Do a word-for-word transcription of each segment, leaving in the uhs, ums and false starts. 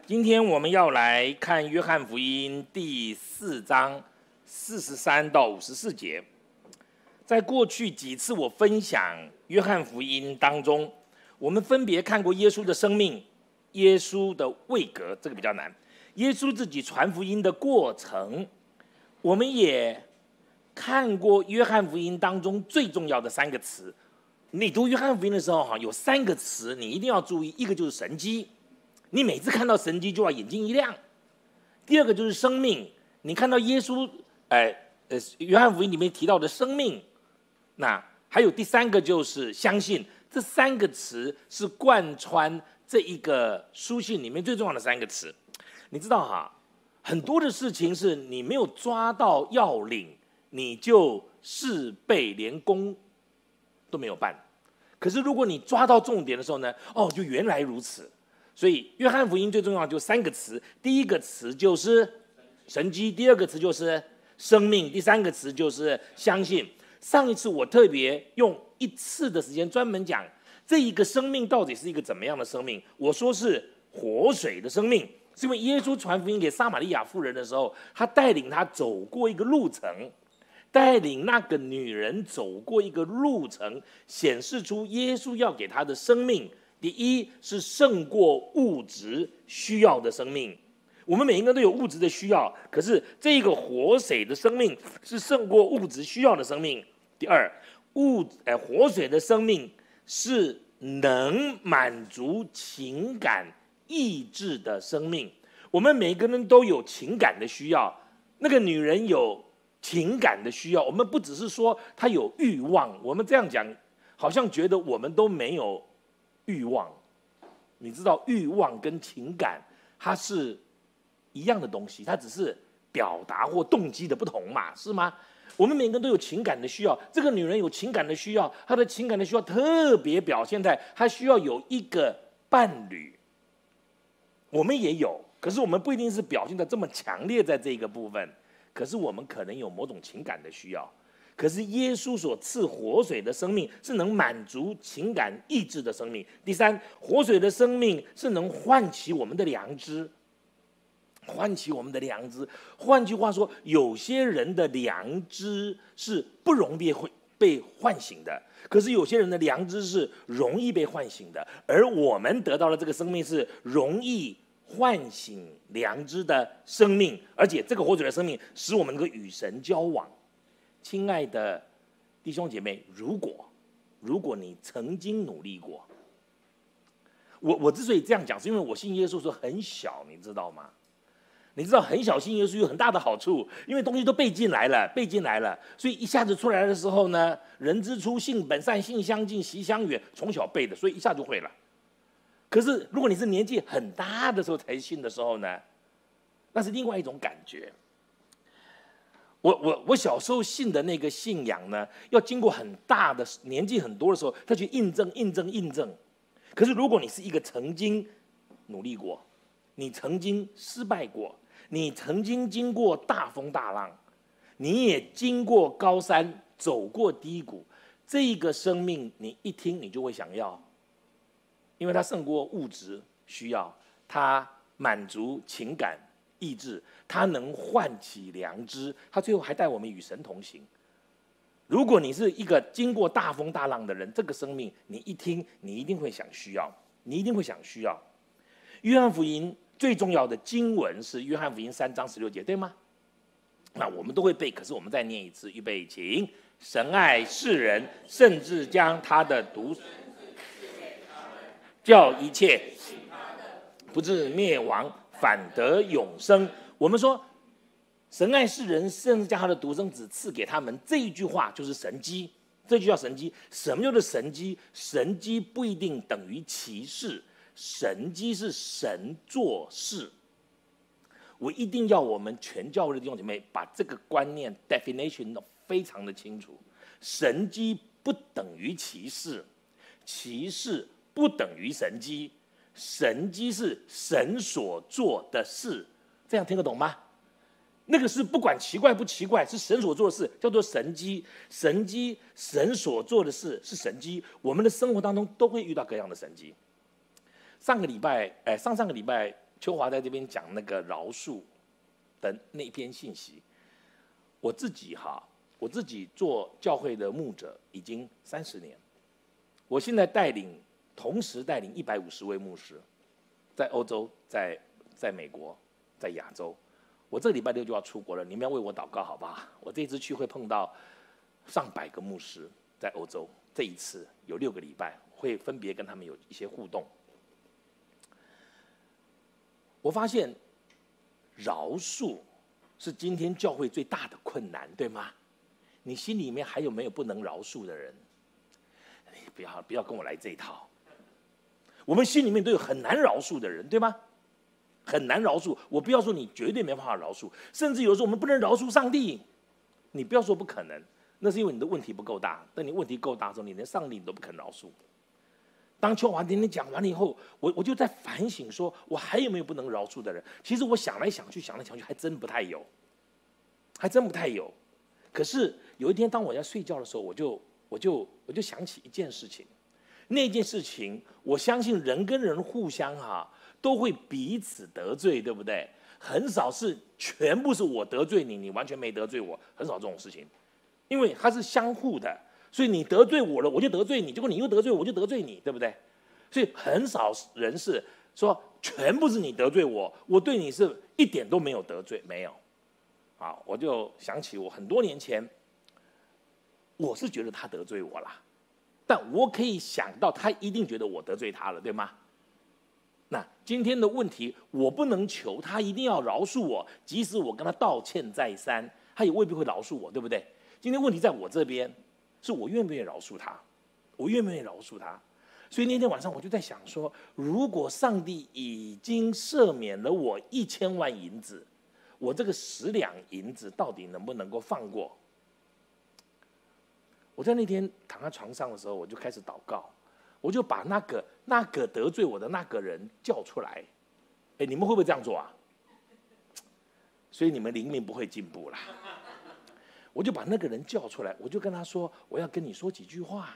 今天我们要来看约翰福音第四章四十三到五十四节。在过去几次我分享约翰福音当中，我们分别看过耶稣的生命、耶稣的位格，这个比较难；耶稣自己传福音的过程，我们也看过约翰福音当中最重要的三个词。你读约翰福音的时候，哈，有三个词你一定要注意，一个就是神迹。你每次看到神迹就要眼睛一亮。第二个就是生命，你看到耶稣，呃呃，约翰福音里面提到的生命。那还有第三个就是相信，这三个词是贯穿这一个书信里面最重要的三个词。你知道哈，很多的事情是你没有抓到要领，你就事倍连功都没有办。可是如果你抓到重点的时候呢，哦，就原来如此。所以约翰福音最重要的就三个词，第一个词就是神迹，第二个词就是生命，第三个词就是相信。上一次我特别用一次的时间专门讲这一个生命到底是一个怎么样的生命。我说是活水的生命，是因为耶稣传福音给撒玛利亚妇人的时候，他带领他走过一个路程，带领那个女人走过一个路程，显示出耶稣要给他的生命。第一是胜过物质需要的生命，我们每一个人都有物质的需要，可是这个活水的生命是胜过物质需要的生命。第二，物呃活水的生命是能满足情感意志的生命。我们每个人都有情感的需要，那个女人有情感的需要。我们不只是说她有欲望，我们这样讲好像觉得我们都没有欲望。你知道欲望跟情感它是一样的东西，它只是表达或动机的不同嘛，是吗？我们每个人都有情感的需要，这个女人有情感的需要，她的情感的需要特别表现在她需要有一个伴侣。我们也有，可是我们不一定是表现的这么强烈在这个部分，可是我们可能有某种情感的需要。可是耶稣所赐活水的生命是能满足情感意志的生命。第三，活水的生命是能唤起我们的良知，唤起我们的良知。换句话说，有些人的良知是不容易被唤醒的，可是有些人的良知是容易被唤醒的。而我们得到的这个生命是容易唤醒良知的生命，而且这个活水的生命使我们能够与神交往。亲爱的弟兄姐妹，如果如果你曾经努力过，我我之所以这样讲，是因为我信耶稣的时候很小，你知道吗？你知道很小信耶稣有很大的好处，因为东西都背进来了，背进来了，所以一下子出来的时候呢，人之初性本善，性相近，习相远，从小背的，所以一下就会了。可是如果你是年纪很大的时候才信的时候呢，那是另外一种感觉。我我我小时候信的那个信仰呢，要经过很大的年纪很多的时候，他去印证、印证、印证。可是如果你是一个曾经努力过，你曾经失败过，你曾经经过大风大浪，你也经过高山，走过低谷，这一个生命你一听你就会想要，因为它胜过物质需要，它满足情感意志，它能唤起良知，它最后还带我们与神同行。如果你是一个经过大风大浪的人，这个生命你一听你一定会想需要，你一定会想需要。约翰福音最重要的经文是约翰福音三章十六节，对吗？那我们都会背，可是我们再念一次，预备请。神爱世人，甚至将他的独叫一切不至灭亡，反得永生。我们说神爱世人，甚至将他的独生子赐给他们，这一句话就是神迹，这句叫神迹。什么叫做神迹？神迹不一定等于奇事，神迹是神做事。我一定要我们全教会的弟兄姐妹把这个观念 definition 非常的清楚。神迹不等于奇事，奇事不等于神迹，神迹是神所做的事。这样听得懂吗？那个是不管奇怪不奇怪，是神所做的事，叫做神迹。神迹，神所做的事是神迹。我们的生活当中都会遇到各样的神迹。上个礼拜，哎，上上个礼拜秋华在这边讲那个饶恕的那一篇信息，我自己哈，我自己做教会的牧者已经三十年，我现在带领，同时带领一百五十位牧师，在欧洲，在在美国，在亚洲。我这个礼拜六就要出国了，你们要为我祷告好不好？我这次去会碰到上百个牧师在欧洲，这一次有六个礼拜，会分别跟他们有一些互动。我发现饶恕是今天教会最大的困难，对吗？你心里面还有没有不能饶恕的人？你不要不要跟我来这一套。我们心里面都有很难饶恕的人，对吗？很难饶恕，我不要说你绝对没办法饶恕，甚至有时候我们不能饶恕上帝，你不要说不可能，那是因为你的问题不够大。等你问题够大的时候，你连上帝你都不肯饶恕。当秋华今天讲完了以后，我我就在反省说，我还有没有不能饶恕的人？其实我想来想去，想来想去，还真不太有，还真不太有。可是有一天，当我要睡觉的时候，我就我就我就想起一件事情，那件事情，我相信人跟人互相哈、啊。都会彼此得罪，对不对？很少是全部是我得罪你，你完全没得罪我，很少这种事情，因为它是相互的，所以你得罪我了，我就得罪你，结果你又得罪我，我就得罪你，对不对？所以很少人是说全部是你得罪我，我对你是一点都没有得罪，没有。好，我就想起我很多年前，我是觉得他得罪我啦，但我可以想到他一定觉得我得罪他了，对吗？那今天的问题，我不能求他一定要饶恕我，即使我跟他道歉再三，他也未必会饶恕我，对不对？今天问题在我这边，是我愿不愿意饶恕他，我愿不愿意饶恕他。所以那天晚上我就在想说，如果上帝已经赦免了我一千万银子，我这个十两银子到底能不能够放过？我在那天躺在床上的时候，我就开始祷告。我就把那个那个得罪我的那个人叫出来，哎，你们会不会这样做啊？所以你们灵命不会进步啦。我就把那个人叫出来，我就跟他说，我要跟你说几句话。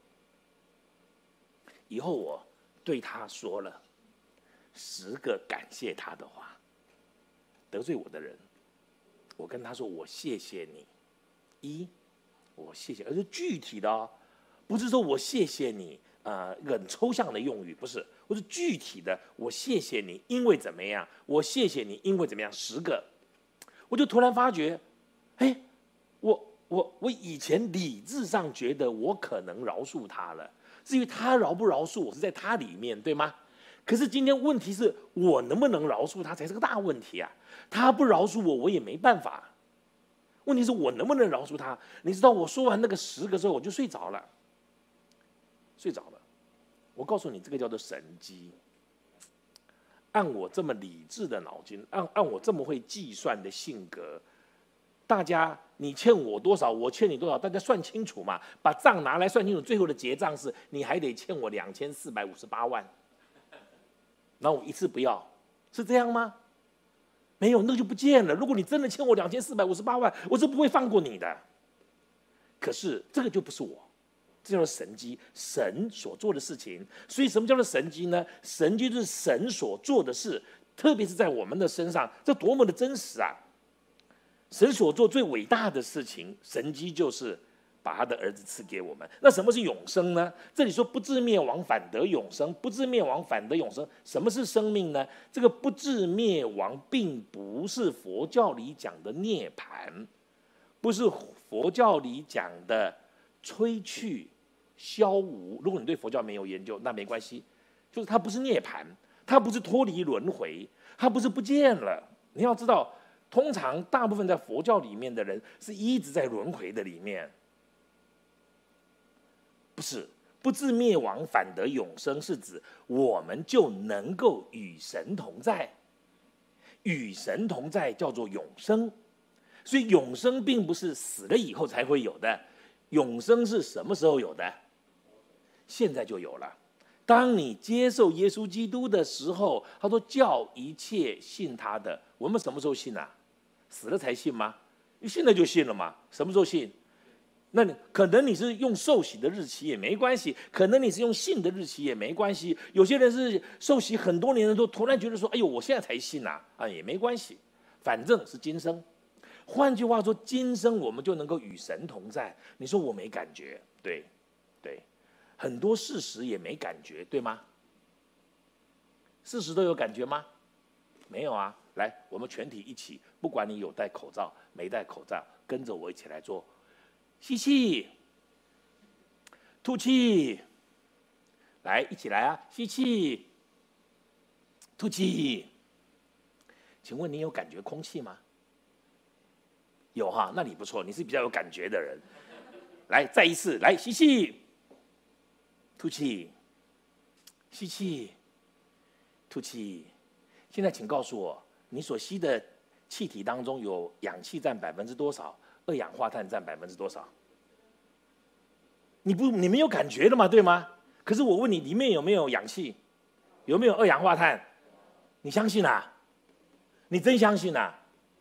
以后我对他说了十个感谢他的话。得罪我的人，我跟他说，我谢谢你。一，我谢谢，而是具体的哦，不是说我谢谢你。呃，很抽象的用语不是，我是具体的。我谢谢你，因为怎么样？我谢谢你，因为怎么样？十个，我就突然发觉，哎，我我我以前理智上觉得我可能饶恕他了，至于他饶不饶恕我是在他里面，对吗？可是今天问题是我能不能饶恕他才是个大问题啊！他不饶恕我，我也没办法。问题是我能不能饶恕他？你知道，我说完那个十个之后，我就睡着了。睡着了，我告诉你，这个叫做神机。按我这么理智的脑筋，按按我这么会计算的性格，大家你欠我多少，我欠你多少，大家算清楚嘛，把账拿来算清楚，最后的结账是你还得欠我两千四百五十八万，然后我一次不要，是这样吗？没有，那个就不见了。如果你真的欠我两千四百五十八万，我是不会放过你的。可是这个就不是我。这叫做神迹，神所做的事情。所以什么叫做神迹呢？神迹就是神所做的事，特别是在我们的身上，这多么的真实啊！神所做最伟大的事情，神迹就是把他的儿子赐给我们。那什么是永生呢？这里说不至灭亡反得永生，不至灭亡反得永生。什么是生命呢？这个不至灭亡并不是佛教里讲的涅槃，不是佛教里讲的吹去消无。如果你对佛教没有研究，那没关系，就是它不是涅槃，它不是脱离轮回，它不是不见了。你要知道，通常大部分在佛教里面的人是一直在轮回的里面，不是不至灭亡反得永生，是指我们就能够与神同在，与神同在叫做永生。所以永生并不是死了以后才会有的，永生是什么时候有的？现在就有了。当你接受耶稣基督的时候，他说叫一切信他的。我们什么时候信啊？死了才信吗？你现在就信了嘛？什么时候信？ 那你可能你是用受洗的日期也没关系，可能你是用信的日期也没关系。有些人是受洗很多年的，都突然觉得说：“哎呦，我现在才信啊！”啊，也没关系，反正是今生。换句话说，今生我们就能够与神同在。你说我没感觉，对，对，很多事实也没感觉，对吗？事实都有感觉吗？没有啊。来，我们全体一起，不管你有戴口罩没戴口罩，跟着我一起来做。吸气，吐气，来，一起来啊！吸气，吐气。请问你有感觉空气吗？有哈，那你不错，你是比较有感觉的人。来，再一次，来，吸气，吐气，吸气，吐气。现在请告诉我，你所吸的气体当中有氧气占百分之多少？二氧化碳占百分之多少？你不，你没有感觉的嘛，对吗？可是我问你，里面有没有氧气？有没有二氧化碳？你相信啊？你真相信啊？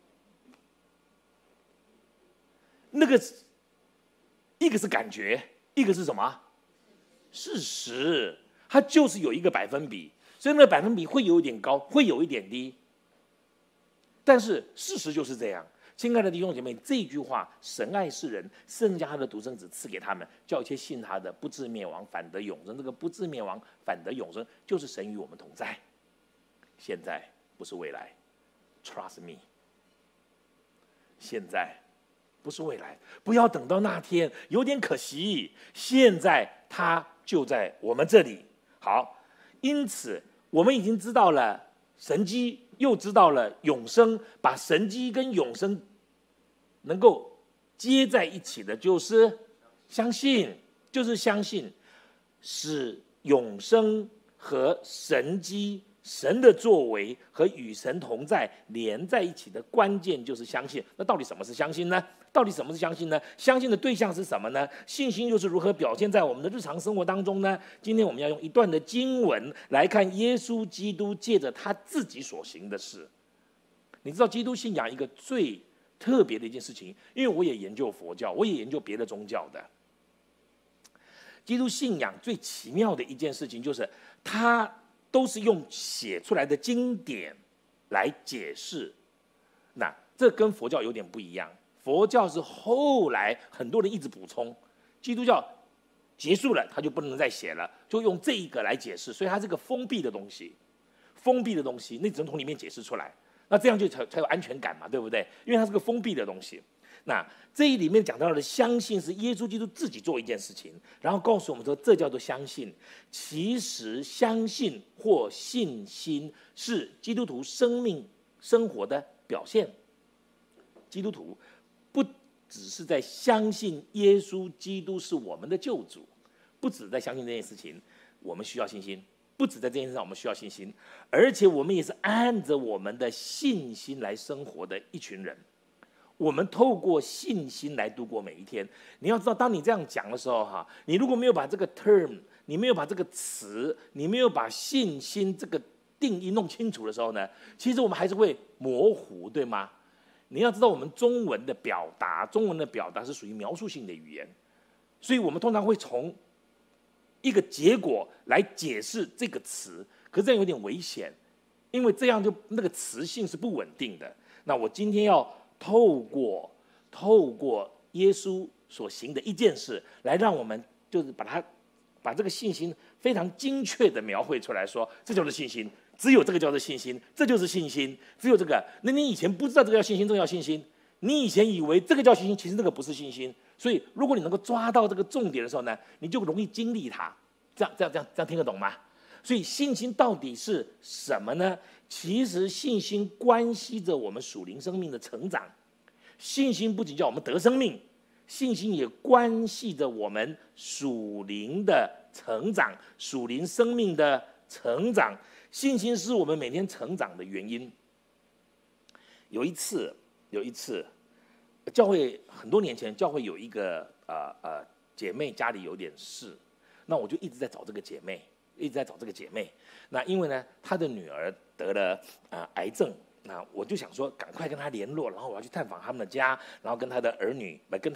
那个，一个是感觉，一个是什么？事实，它就是有一个百分比，所以那个百分比会有一点高，会有一点低。但是事实就是这样。亲爱的弟兄姐妹，这句话“神爱世人，甚至将他的独生子赐给他们，叫一切信他的不至灭亡，反得永生”。这个不至灭亡，反得永生，就是神与我们同在。现在不是未来 ，Trust me。现在不是未来，不要等到那天，有点可惜。现在他就在我们这里。好，因此我们已经知道了神迹，又知道了永生，把神迹跟永生能够接在一起的，就是相信，就是相信，使永生和神迹、神的作为和与神同在连在一起的关键就是相信。那到底什么是相信呢？到底什么是相信呢？相信的对象是什么呢？信心又是如何表现在我们的日常生活当中呢？今天我们要用一段的经文来看耶稣基督借着他自己所行的事。你知道基督信仰一个最特别的一件事情，因为我也研究佛教，我也研究别的宗教的。基督信仰最奇妙的一件事情就是，它都是用写出来的经典来解释。那这跟佛教有点不一样。佛教是后来很多人一直补充，基督教结束了，他就不能再写了，就用这一个来解释，所以它是个封闭的东西，封闭的东西，那只能从里面解释出来，那这样就才才有安全感嘛，对不对？因为它是个封闭的东西。那这一里面讲到的相信是耶稣基督自己做一件事情，然后告诉我们说，这叫做相信。其实相信或信心是基督徒生命生活的表现。基督徒不只是在相信耶稣基督是我们的救主，不只在相信这件事情，我们需要信心；不只在这件事上我们需要信心，而且我们也是按着我们的信心来生活的一群人。我们透过信心来度过每一天。你要知道，当你这样讲的时候，哈，你如果没有把这个 term， 你没有把这个词，你没有把信心这个定义弄清楚的时候呢，其实我们还是会模糊，对吗？你要知道，我们中文的表达，中文的表达是属于描述性的语言，所以我们通常会从一个结果来解释这个词，可是这样有点危险，因为这样就那个词性是不稳定的。那我今天要透过透过耶稣所行的一件事，来让我们就是把它把这个信心非常精确的描绘出来说，这就是信心。只有这个叫做信心，这就是信心。只有这个，那你以前不知道这个叫信心，这个叫信心。你以前以为这个叫信心，其实那个不是信心。所以，如果你能够抓到这个重点的时候呢，你就容易经历它。这样、这样、这样、这样听得懂吗？所以，信心到底是什么呢？其实，信心关系着我们属灵生命的成长。信心不仅叫我们得生命，信心也关系着我们属灵的成长、属灵生命的成长。信心是我们每天成长的原因。有一次，有一次，教会很多年前，教会有一个呃呃姐妹家里有点事，那我就一直在找这个姐妹，一直在找这个姐妹。那因为呢，她的女儿得了呃癌症，那我就想说赶快跟她联络，然后我要去探访他们的家，然后跟她的儿女，跟她的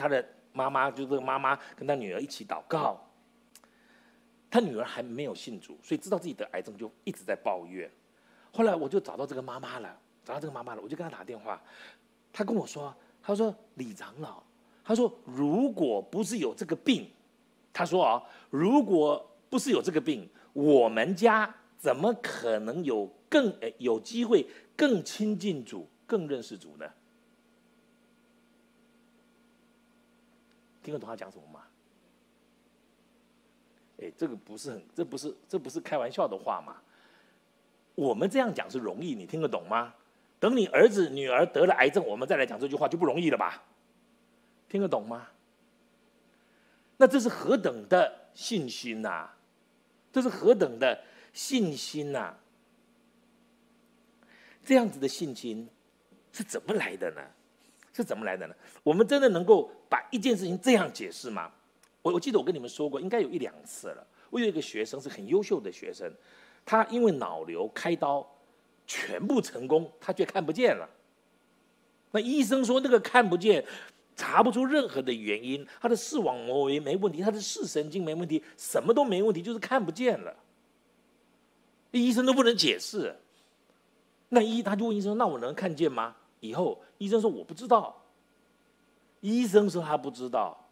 妈妈，就这个妈妈跟她女儿一起祷告。她女儿还没有信主，所以知道自己得癌症就一直在抱怨。后来我就找到这个妈妈了，找到这个妈妈了，我就跟她打电话。她跟我说，她说李长老，她说如果不是有这个病，她说啊，如果不是有这个病，我们家怎么可能有更有机会更亲近主、更认识主呢？听得懂他讲什么吗？哎，这个不是很，这不是这不是开玩笑的话嘛？我们这样讲是容易，你听得懂吗？等你儿子女儿得了癌症，我们再来讲这句话就不容易了吧？听得懂吗？那这是何等的信心呐、啊！这是何等的信心呐、啊！这样子的信心是怎么来的呢？是怎么来的呢？我们真的能够把一件事情这样解释吗？我我记得我跟你们说过，应该有一两次了。我有一个学生是很优秀的学生，他因为脑瘤开刀，全部成功，他却看不见了。那医生说那个看不见，查不出任何的原因，他的视网膜没问题，他的视神经没问题，什么都没问题，就是看不见了。医生都不能解释。那医他就问医生：“那我能看见吗？”以后医生说：“我不知道。”医生说他不知道。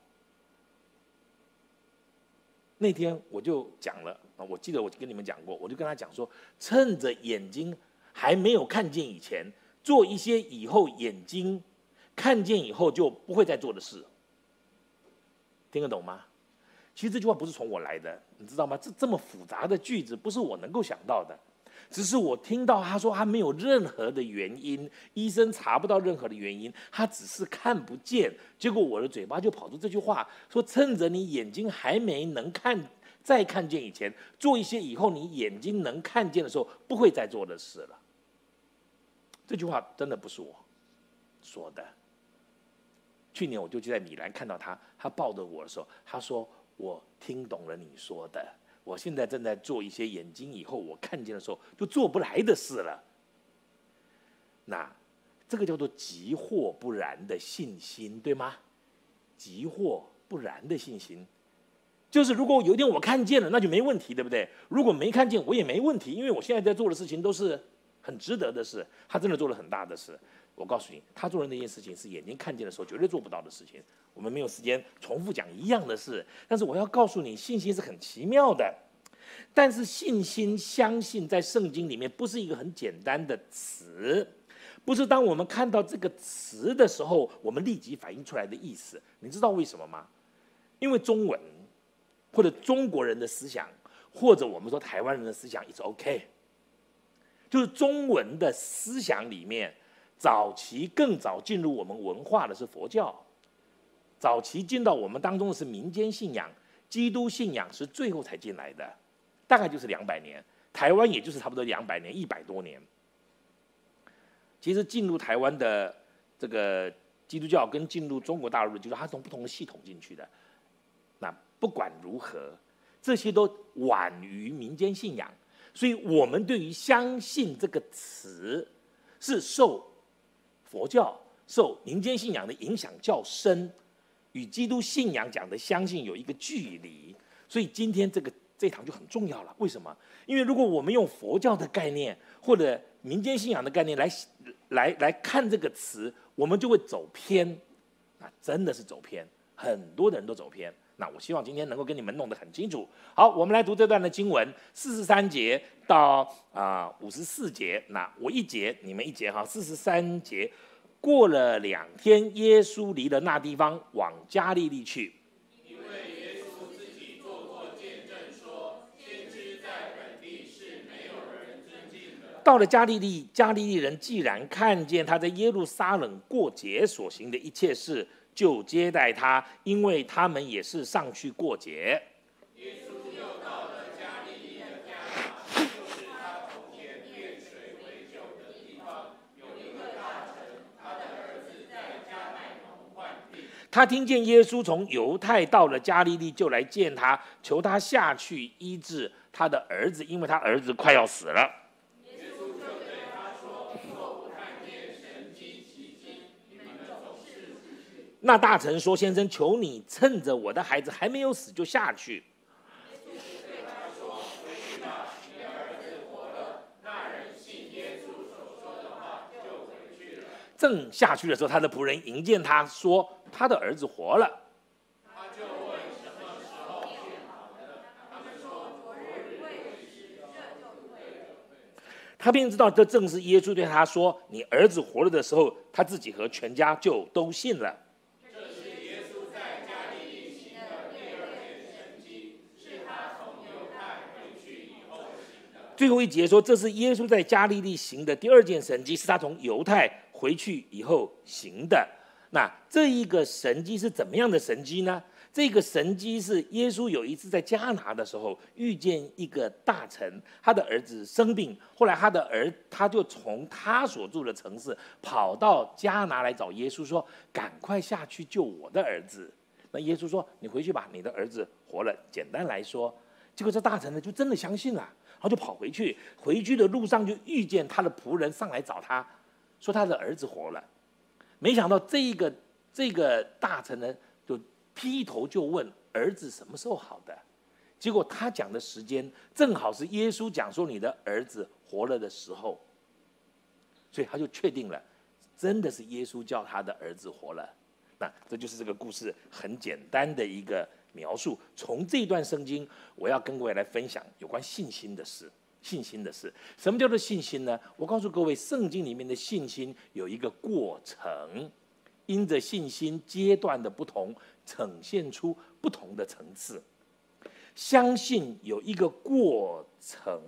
那天我就讲了啊，我记得我跟你们讲过，我就跟他讲说，趁着眼睛还没有看见以前，做一些以后眼睛看见以后就不会再做的事。听得懂吗？其实这句话不是从我来的，你知道吗？这这么复杂的句子不是我能够想到的。只是我听到他说他没有任何的原因，医生查不到任何的原因，他只是看不见。结果我的嘴巴就跑出这句话，说趁着你眼睛还没能看再看见以前，做一些以后你眼睛能看见的时候不会再做的事了。这句话真的不是我说的。去年我就在米兰看到他，他抱着我的时候，他说我听懂了你说的。我现在正在做一些眼睛以后我看见的时候就做不来的事了。那这个叫做急或不然的信心，对吗？急或不然的信心，就是如果有一天我看见了，那就没问题，对不对？如果没看见，我也没问题，因为我现在在做的事情都是很值得的事。他真的做了很大的事。我告诉你，他做的那件事情是眼睛看见的时候绝对做不到的事情。我们没有时间重复讲一样的事，但是我要告诉你，信心是很奇妙的。但是信心、相信在圣经里面不是一个很简单的词，不是当我们看到这个词的时候，我们立即反映出来的意思。你知道为什么吗？因为中文或者中国人的思想，或者我们说台湾人的思想 ，it's OK， 就是中文的思想里面。早期更早进入我们文化的是佛教，早期进到我们当中的是民间信仰，基督信仰是最后才进来的，大概就是两百年，台湾也就是差不多两百年，一百多年。其实进入台湾的这个基督教跟进入中国大陆的基督教，它是从不同的系统进去的。那不管如何，这些都晚于民间信仰，所以我们对于相信这个词是受佛教受民间信仰的影响较深，与基督信仰讲的相信有一个距离，所以今天这个这堂就很重要了。为什么？因为如果我们用佛教的概念或者民间信仰的概念来来来看这个词，我们就会走偏，那真的是走偏，很多的人都走偏。那我希望今天能够跟你们弄得很清楚。好，我们来读这段的经文，四十三节到啊五十四节。那我一节，你们一节哈。四十三节，过了两天，耶稣离了那地方，往加利利去。 因为耶稣自己做过见证说，先知在本地是没有人尊敬的。 到了加利利，加利利人既然看见他在耶路撒冷过节所行的一切事，就接待他，因为他们也是上去过节。 耶稣又到了加利利的迦拿，就是他从前变水为酒的地方，有一个大臣，他的儿子在加百农患病。 他听见耶稣从犹太到了加利利，就来见他，求他下去医治他的儿子，因为他儿子快要死了。 耶稣就对他说：“若不看见神迹奇迹，你们总是不信。” 那大臣说：“先生，求你趁着我的孩子还没有死就下去。”正下去的时候，他的仆人迎见他说：“他的儿子活了。” 他就问什么时候变好的？他们说昨日未时，这就对了。 他便知道这正是耶稣对他说：“你儿子活了”的时候，他自己和全家就都信了。 这是耶稣在加利利行的第二件神迹，是他从犹太回去以后行的。 最后一节说，这是耶稣在加利利行的第二件神迹，是他从犹太回去以后行的。那这一个神迹是怎么样的神迹呢？这个神迹是耶稣有一次在迦拿的时候遇见一个大臣，他的儿子生病，后来他的儿他就从他所住的城市跑到迦拿来找耶稣说：“赶快下去救我的儿子。”那耶稣说：“你回去吧，你的儿子活了。”简单来说，结果这大臣呢就真的相信了，然后就跑回去。回去的路上就遇见他的仆人上来找他，说他的儿子活了。没想到这个这个大臣呢，就劈头就问儿子什么时候好的。结果他讲的时间正好是耶稣讲说你的儿子活了的时候，所以他就确定了，真的是耶稣叫他的儿子活了。那这就是这个故事很简单的一个描述。从这段圣经，我要跟各位来分享有关信心的事。信心的事，什么叫做信心呢？我告诉各位，圣经里面的信心有一个过程，因着信心阶段的不同，呈现出不同的层次。相信有一个过程，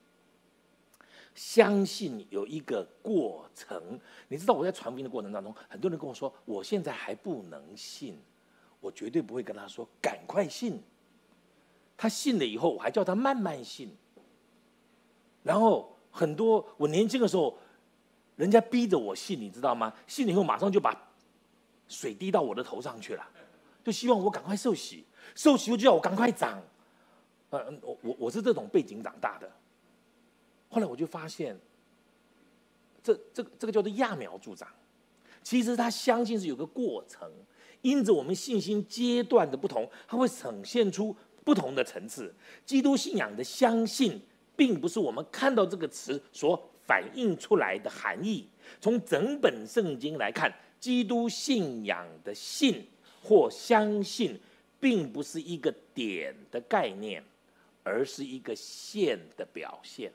相信有一个过程。你知道我在传福音的过程当中，很多人跟我说，我现在还不能信，我绝对不会跟他说赶快信。他信了以后，我还叫他慢慢信。然后很多我年轻的时候，人家逼着我信，你知道吗？信了以后马上就把水滴到我的头上去了，就希望我赶快受洗，受洗又就要我赶快长。呃，我我我是这种背景长大的。后来我就发现，这这这个叫做揠苗助长。其实他相信是有个过程，因着我们信心阶段的不同，它会呈现出不同的层次。基督信仰的相信，并不是我们看到这个词所反映出来的含义。从整本圣经来看，基督信仰的信或相信，并不是一个点的概念，而是一个线的表现。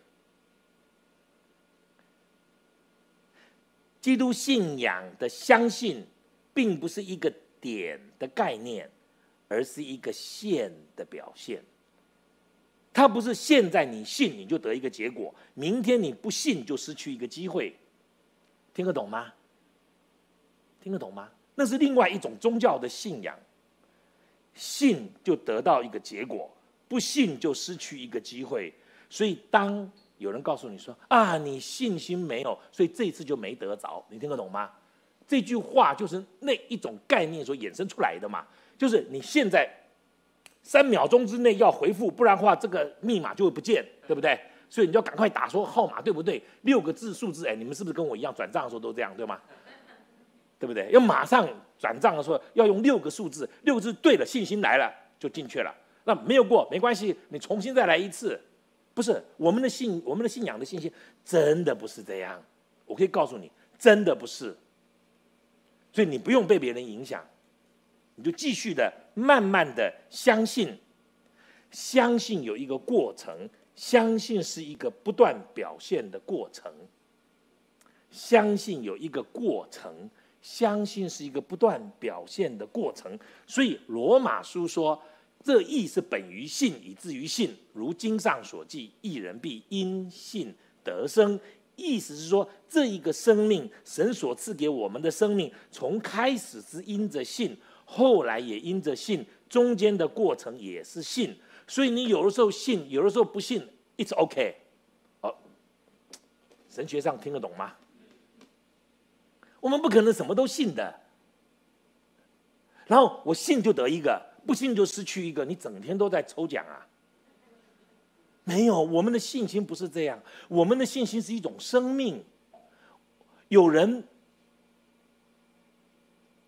基督信仰的相信，并不是一个点的概念，而是一个线的表现。它不是现在你信你就得一个结果，明天你不信就失去一个机会。听得懂吗？听得懂吗？那是另外一种宗教的信仰。信就得到一个结果，不信就失去一个机会。所以当有人告诉你说啊，你信心没有，所以这一次就没得着，你听得懂吗？这句话就是那一种概念所衍生出来的嘛，就是你现在三秒钟之内要回复，不然的话这个密码就会不见，对不对？所以你就要赶快打说号码对不对？六个字数字，哎，你们是不是跟我一样转账的时候都这样，对吗？对不对？要马上转账的时候要用六个数字，六个字对了，信心来了就进去了。那没有过没关系，你重新再来一次。不是我们的信，我们的信仰的信心真的不是这样。我可以告诉你，真的不是。所以你不用被别人影响，你就继续的慢慢的相信，相信有一个过程，相信是一个不断表现的过程，相信有一个过程，相信是一个不断表现的过程。所以罗马书说，这义是本于信，以至于信，如经上所记，义人必因信得生。意思是说，这一个生命，神所赐给我们的生命，从开始是因着信，后来也因着信，中间的过程也是信。所以你有的时候信，有的时候不信 ，it's okay。哦，神学上听得懂吗？我们不可能什么都信的。然后我信就得一个，不信就失去一个，你整天都在抽奖啊。没有，我们的信心不是这样，我们的信心是一种生命。有人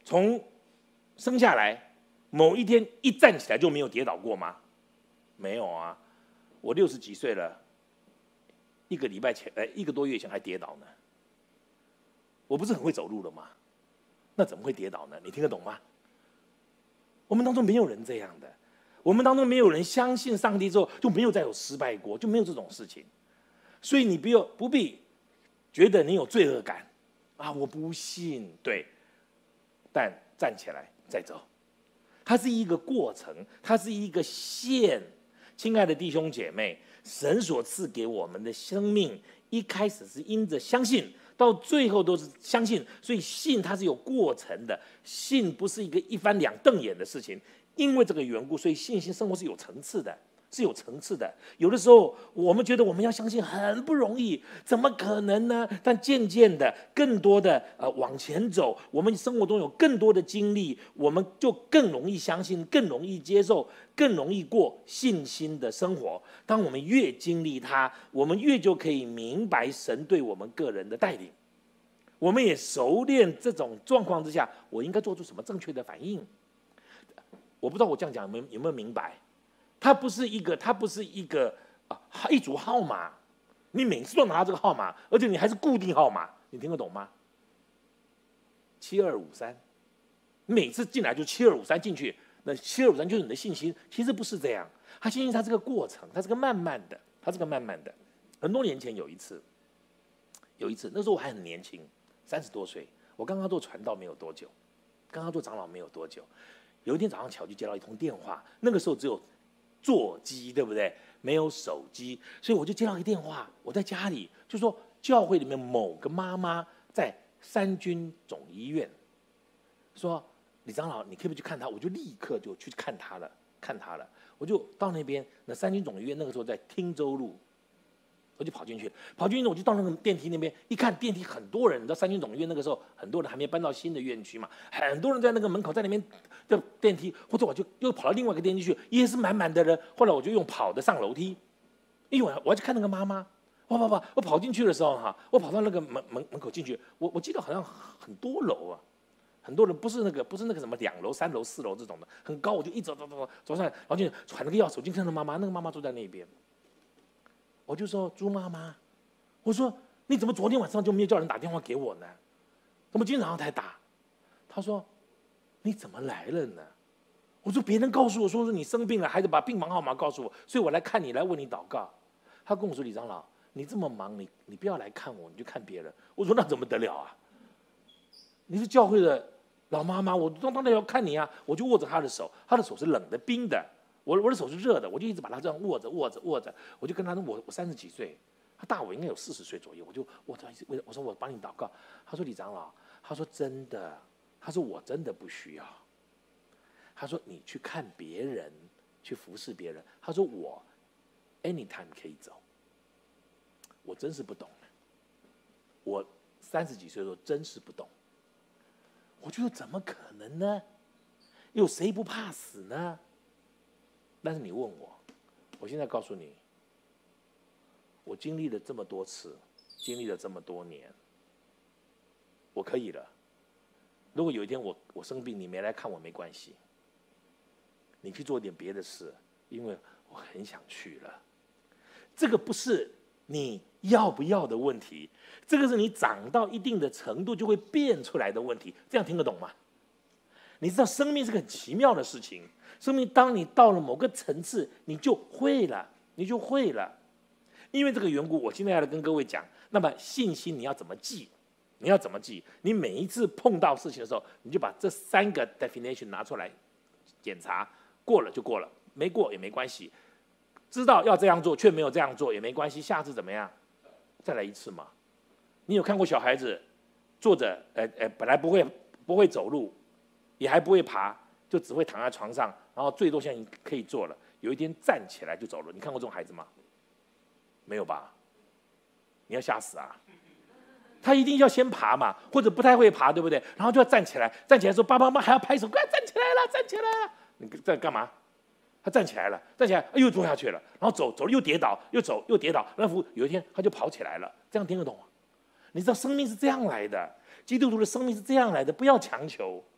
从生下来某一天一站起来就没有跌倒过吗？没有啊，我六十几岁了，一个礼拜前，哎，一个多月前还跌倒呢。我不是很会走路了吗？那怎么会跌倒呢？你听得懂吗？我们当中没有人这样的，我们当中没有人相信上帝之后就没有再有失败过，就没有这种事情。所以你不要不必觉得你有罪恶感啊，我不信，对，但站起来再走，它是一个过程，它是一个线。亲爱的弟兄姐妹，神所赐给我们的生命，一开始是因着相信，到最后都是相信，所以信它是有过程的，信不是一个一翻两瞪眼的事情。因为这个缘故，所以信心生活是有层次的，是有层次的。有的时候我们觉得我们要相信很不容易，怎么可能呢？但渐渐的，更多的呃往前走，我们生活中有更多的经历，我们就更容易相信，更容易接受，更容易过信心的生活。当我们越经历它，我们越就可以明白神对我们个人的带领。我们也熟练这种状况之下，我应该做出什么正确的反应。我不知道我这样讲有没有有没有明白？它不是一个，它不是一个啊一组号码，你每次都拿这个号码，而且你还是固定号码，你听得懂吗？七二五三，每次进来就七二五三进去，那七二五三就是你的信心。其实不是这样，它信心它是个过程，它是个慢慢的，它是个慢慢的。很多年前有一次，有一次那时候我还很年轻，三十多岁，我刚刚做传道没有多久，刚刚做长老没有多久。有一天早上起来就接到一通电话，那个时候只有座机，对不对？没有手机，所以我就接到一个电话。我在家里，就说教会里面某个妈妈在三军总医院，说李长老，你可不可以去看她？我就立刻就去看她了，看她了。我就到那边，那三军总医院那个时候在汀州路。我就跑进去，跑进去我就到那个电梯那边，一看电梯很多人，你知道三军总医院那个时候很多人还没搬到新的院区嘛，很多人在那个门口在那边的电梯，或者我就又跑到另外一个电梯去，也是满满的人。后来我就用跑的上楼梯，因为我要去看那个妈妈。哇哇哇！我跑进去的时候哈，我跑到那个门门门口进去，我我记得好像很多楼啊，很多人不是那个不是那个什么两楼、三楼、四楼这种的，很高。我就一走走走走上来，然后就传了个钥匙，我进看到妈妈，那个妈妈坐在那边。我就说朱妈妈，我说你怎么昨天晚上就没有叫人打电话给我呢？怎么今天早上才打？他说你怎么来了呢？我说别人告诉我说是你生病了，还得把病房号码告诉我，所以我来看你，来为你祷告。他跟我说李长老，你这么忙，你你不要来看我，你就看别人。我说那怎么得了啊？你是教会的老妈妈，我当然要看你啊！我就握着他的手，他的手是冷的冰的。我我的手是热的，我就一直把他这样握着握着握着，我就跟他说我我三十几岁，他大我应该有四十岁左右，我就握着我我说我帮你祷告，他说李长老，他说真的，他说我真的不需要，他说你去看别人，去服侍别人，他说我 anytime 可以走，我真是不懂，我三十几岁的时候真是不懂，我觉得怎么可能呢？有谁不怕死呢？但是你问我，我现在告诉你，我经历了这么多次，经历了这么多年，我可以了。如果有一天我我生病，你没来看我没关系，你去做点别的事，因为我很想去了。这个不是你要不要的问题，这个是你长到一定的程度就会变出来的问题。这样听得懂吗？你知道生命是个很奇妙的事情。生命当你到了某个层次，你就会了，你就会了。因为这个缘故，我今天要来跟各位讲，那么信心你要怎么记？你要怎么记？你每一次碰到事情的时候，你就把这三个 definition 拿出来检查，过了就过了，没过也没关系。知道要这样做却没有这样做也没关系，下次怎么样？再来一次嘛。你有看过小孩子坐着，呃呃，本来不会不会走路，也还不会爬，就只会躺在床上，然后最多现在可以坐了。有一天站起来就走了，你看过这种孩子吗？没有吧？你要吓死啊！他一定要先爬嘛，或者不太会爬，对不对？然后就要站起来，站起来说：“爸爸妈妈还要拍手，快站起来了，站起来了！”你在干嘛？他站起来了，站起来，哎，又坐下去了，然后走走了又跌倒，又走又跌倒。那服有一天他就跑起来了，这样听得懂吗？你知道生命是这样来的，基督徒的生命是这样来的，不要强求。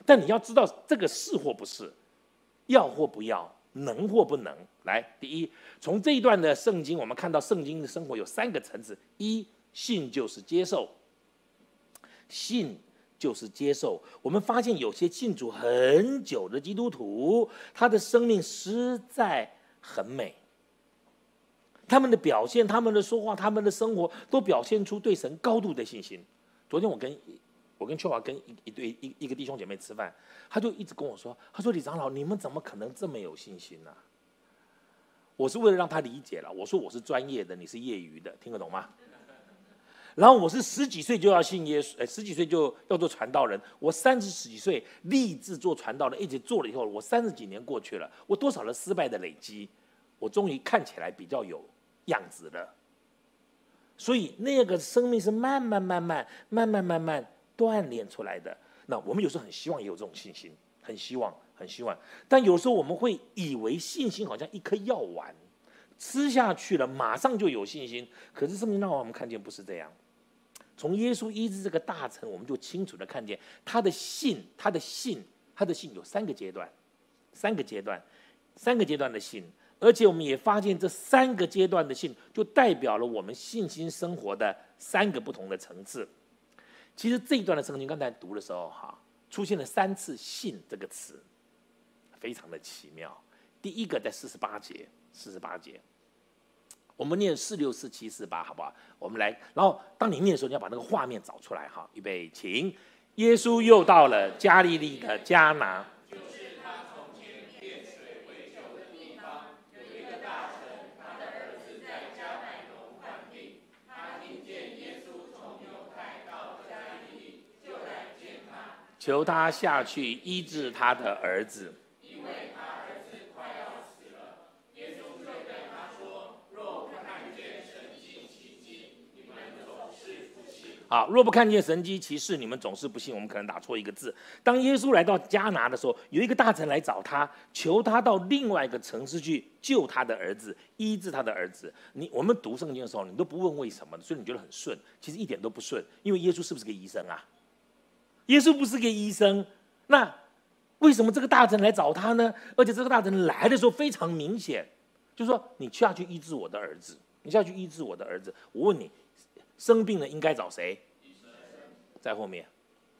但你要知道这个是或不是，要或不要，能或不能。来，第一，从这一段的圣经，我们看到圣经的生活有三个层次：一，信就是接受，信就是接受。我们发现有些信主很久的基督徒，他的生命实在很美，他们的表现、他们的说话、他们的生活，都表现出对神高度的信心。昨天我跟我跟秋华跟一一对一一个弟兄姐妹吃饭，他就一直跟我说，他说李长老，你们怎么可能这么有信心呢、啊？我是为了让他理解了，我说我是专业的，你是业余的，听得懂吗？然后我是十几岁就要信耶稣，呃，十几岁就要做传道人。我三十几岁立志做传道人，一直做了以后，我三十几年过去了，我多少的失败的累积，我终于看起来比较有样子了。所以那个生命是慢慢慢慢慢慢慢慢锻炼出来的。那我们有时候很希望也有这种信心，很希望，很希望。但有时候我们会以为信心好像一颗药丸，吃下去了马上就有信心。可是圣经让我们看见不是这样。从耶稣医治这个大臣，我们就清楚的看见他的信，他的信，他的信有三个阶段，三个阶段，三个阶段的信。而且我们也发现这三个阶段的信，就代表了我们信心生活的三个不同的层次。其实这一段的圣经刚才读的时候，哈，出现了三次“信”这个词，非常的奇妙。第一个在四十八节，四十八节。我们念四六四七四八，好不好？我们来，然后当你念的时候，你要把那个画面找出来，哈，预备，请。耶稣又到了加利利的迦拿， 就是他从前变水为酒的地方，有一个大臣，他的儿子在迦百农患病，他听见耶稣从犹太到了加利利，就来见他， 求他下去医治他的儿子。 因为他儿子快要死了。耶稣就对他说：若不看见神迹奇迹，你们总是不信。 好，若不看见神迹奇事，你们总是不信。我们可能打错一个字。当耶稣来到迦拿的时候，有一个大臣来找他，求他到另外一个城市去救他的儿子，医治他的儿子。你我们读圣经的时候，你都不问为什么，所以你觉得很顺，其实一点都不顺。因为耶稣是不是个医生啊？耶稣不是个医生，那为什么这个大臣来找他呢？而且这个大臣来的时候非常明显，就是说你下去医治我的儿子，你下去医治我的儿子。我问你，生病了应该找谁？在后面。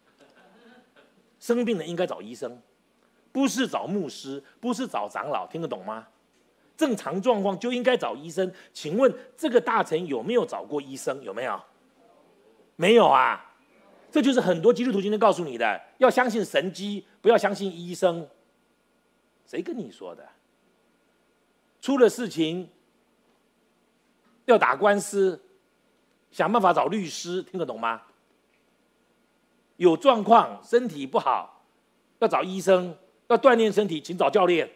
生病了应该找医生，不是找牧师，不是找长老，听得懂吗？正常状况就应该找医生。请问这个大臣有没有找过医生？有没有？没有啊。这就是很多基督徒今天告诉你的，要相信神迹，不要相信医生。谁跟你说的？出了事情要打官司，想办法找律师，听得懂吗？有状况，身体不好，要找医生，要锻炼身体，请找教练。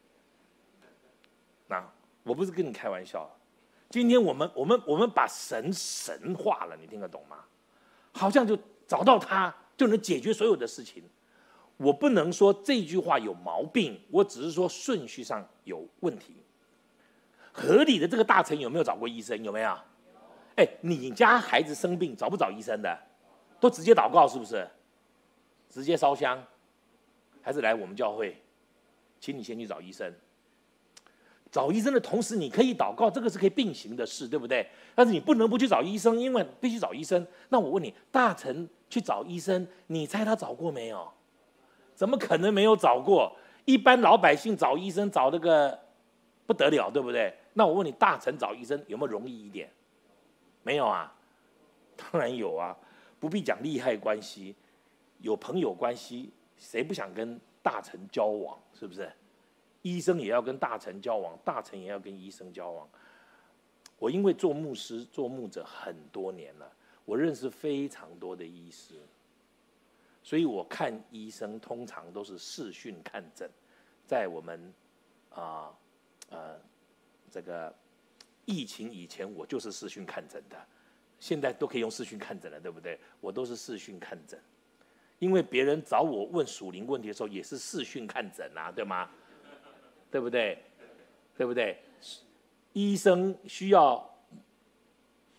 那我不是跟你开玩笑，今天我们我们我们把神神化了，你听得懂吗？好像就找到他就能解决所有的事情。我不能说这句话有毛病，我只是说顺序上有问题。合理的这个大臣有没有找过医生？有没有？哎，你家孩子生病找不找医生的？都直接祷告是不是？直接烧香，还是来我们教会？请你先去找医生。找医生的同时，你可以祷告，这个是可以并行的事，对不对？但是你不能不去找医生，因为必须找医生。那我问你，大臣去找医生，你猜他找过没有？怎么可能没有找过？一般老百姓找医生找那个不得了，对不对？那我问你，大臣找医生有没有容易一点？没有啊，当然有啊。不必讲利害关系，有朋友关系，谁不想跟大臣交往？是不是？医生也要跟大臣交往，大臣也要跟医生交往。我因为做牧师、做牧者很多年了，我认识非常多的医师，所以我看医生通常都是视讯看诊。在我们啊呃, 呃这个疫情以前，我就是视讯看诊的。现在都可以用视讯看诊了，对不对？我都是视讯看诊，因为别人找我问属灵问题的时候，也是视讯看诊啊，对吗？对不对？对不对？医生需要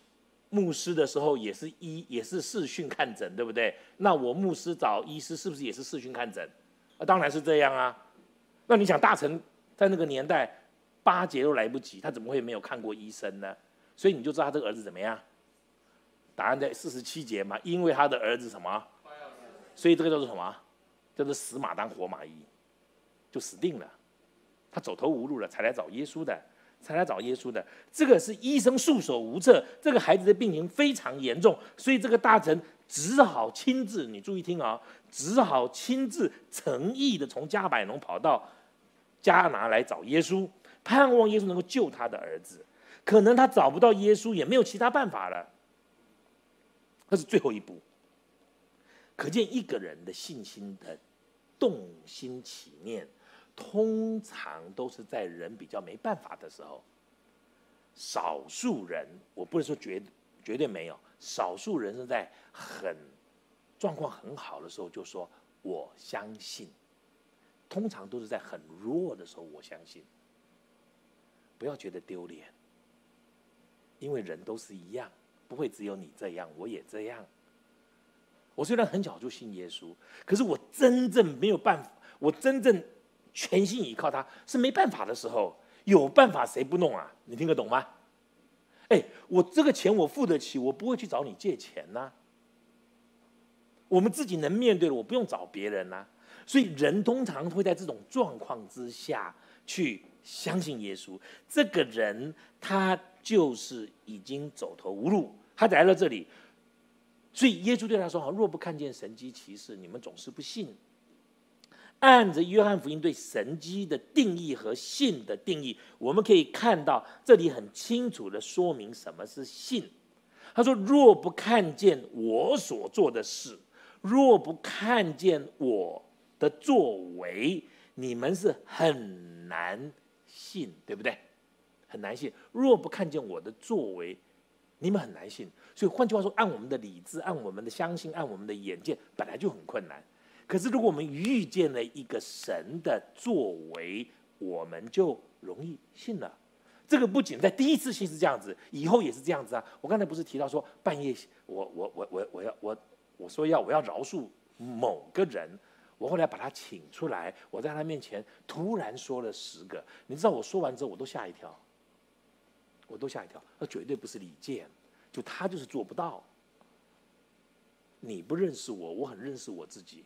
牧师的时候也是医也是视讯看诊，对不对？那我牧师找医师是不是也是视讯看诊？啊，当然是这样啊。那你想大臣在那个年代八节都来不及，他怎么会没有看过医生呢？所以你就知道他这个儿子怎么样？答案在四十七节嘛，因为他的儿子什么？所以这个叫做什么？叫做死马当活马医，就死定了。他走投无路了，才来找耶稣的，才来找耶稣的。这个是医生束手无策，这个孩子的病情非常严重，所以这个大臣只好亲自，你注意听啊、哦，只好亲自诚意的从加百农跑到迦拿来找耶稣，盼望耶稣能够救他的儿子。可能他找不到耶稣，也没有其他办法了。那是最后一步。可见一个人的信心的动心起念，通常都是在人比较没办法的时候。少数人，我不是说绝绝对没有，少数人是在很状况很好的时候就说我相信。通常都是在很弱的时候我相信。不要觉得丢脸，因为人都是一样，不会只有你这样，我也这样。我虽然很早就信耶稣，可是我真正没有办法，我真正全心依靠他是没办法的时候，有办法谁不弄啊？你听得懂吗？哎，我这个钱我付得起，我不会去找你借钱呐、啊。我们自己能面对了，我不用找别人呐、啊。所以人通常会在这种状况之下去相信耶稣。这个人他就是已经走投无路，他来到这里。所以耶稣对他说：“若不看见神迹奇事，你们总是不信。”按着约翰福音对神迹的定义和信的定义，我们可以看到这里很清楚的说明什么是信。他说：“若不看见我所做的事，若不看见我的作为，你们是很难信，对不对？很难信。若不看见我的作为，你们很难信。所以换句话说，按我们的理智，按我们的相信，按我们的眼界，本来就很困难。可是如果我们遇见了一个神的作为，我们就容易信了。这个不仅在第一次信是这样子，以后也是这样子啊。我刚才不是提到说，半夜我我我我我要我我说要我要饶恕某个人，我后来把他请出来，我在他面前突然说了十个，你知道我说完之后我都吓一跳，我都吓一跳，那绝对不是李健，就他就是做不到。你不认识我，我很认识我自己。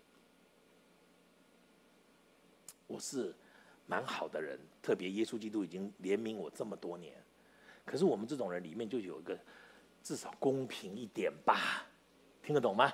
我是蛮好的人，特别耶稣基督已经怜悯我这么多年。可是我们这种人里面就有一个，至少公平一点吧，听得懂吗？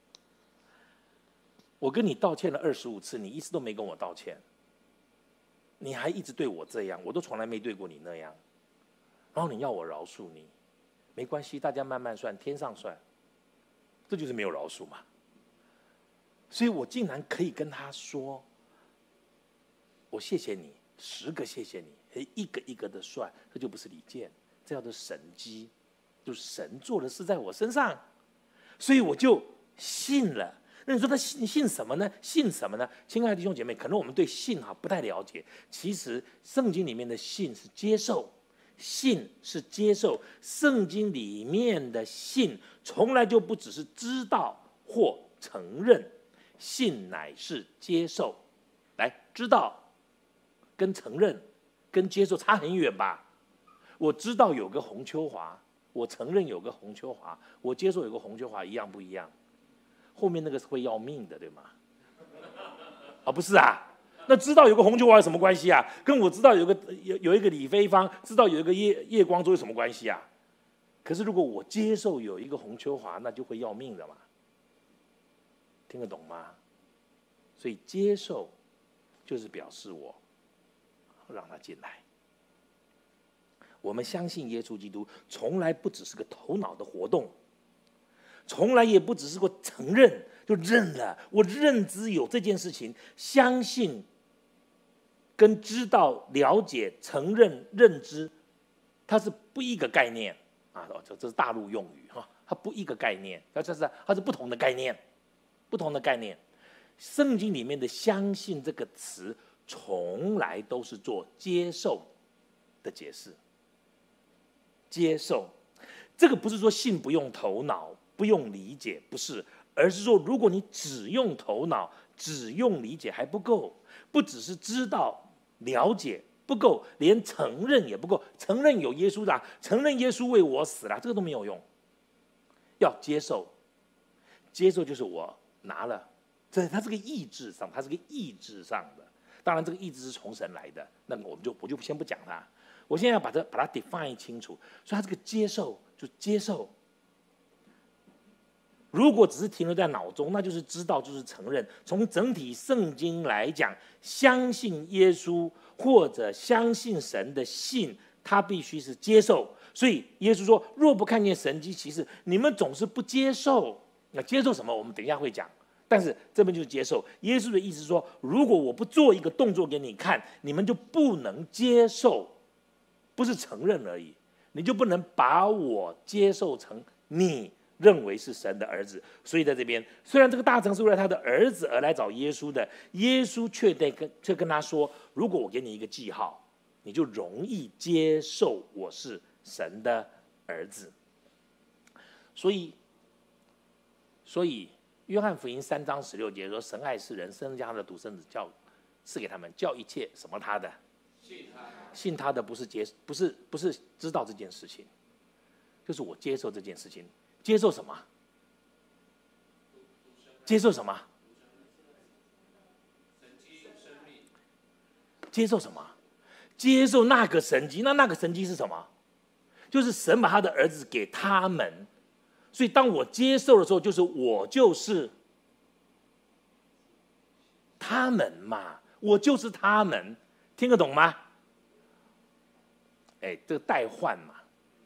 我跟你道歉了二十五次，你一次都没跟我道歉，你还一直对我这样，我都从来没对过你那样。然后你要我饶恕你，没关系，大家慢慢算，天上算，这就是没有饶恕嘛。所以我竟然可以跟他说，我谢谢你，十个谢谢你，一个一个的算，这就不是礼件，这叫做神迹，就是神做的事在我身上，所以我就信了。那你说他信信什么呢？信什么呢？亲爱的弟兄姐妹，可能我们对信哈不太了解。其实圣经里面的信是接受，信是接受。圣经里面的信从来就不只是知道或承认，信乃是接受。来，知道跟承认跟接受差很远吧？我知道有个洪秋华，我承认有个洪秋华，我接受有个洪秋华，一样不一样？后面那个是会要命的，对吗？啊，不是啊，那知道有个洪秋华有什么关系啊？跟我知道有个有有一个李菲芳，知道有一个叶叶光洲有什么关系啊？可是如果我接受有一个洪秋华，那就会要命的嘛，听得懂吗？所以接受就是表示我让他进来。我们相信耶稣基督，从来不只是个头脑的活动。从来也不只是个承认就认了，我认知有这件事情，相信跟知道、了解、承认、认知，它是不一个概念啊！这这是大陆用语哈，它不一个概念，它这是它是不同的概念，不同的概念。圣经里面的“相信”这个词，从来都是做接受的解释，接受。 这个不是说信不用头脑，不用理解，不是，而是说如果你只用头脑，只用理解还不够，不只是知道了解不够，连承认也不够。承认有耶稣的，承认耶稣为我死了，这个都没有用。要接受，接受就是我拿了，这它是个意志上，它是个意志上的。当然，这个意志是从神来的，那我们就我就先不讲它。我现在要把它把它 define 清楚，所以它这个接受就接受。如果只是停留在脑中，那就是知道，就是承认。从整体圣经来讲，相信耶稣或者相信神的信，他必须是接受。所以耶稣说：“若不看见神迹奇事，你们总是不接受。”那接受什么？我们等一下会讲。但是这边就是接受。耶稣的意思是说，如果我不做一个动作给你看，你们就不能接受，不是承认而已，你就不能把我接受成你认为是神的儿子。所以在这边，虽然这个大臣是为了他的儿子而来找耶稣的，耶稣却得跟却跟他说：如果我给你一个记号，你就容易接受我是神的儿子。所以，所以约翰福音三章十六节说：神爱世人，生将他的独生子叫赐给他们，叫一切什么他的信他信他的不是接不是不是知道这件事情，就是我接受这件事情。接受什么？接受什么？接受什么？接受那个神迹。那那个神迹是什么？就是神把他的儿子给他们。所以当我接受的时候，就是我就是他们嘛，我就是他们，听得懂吗？哎，这个代换嘛。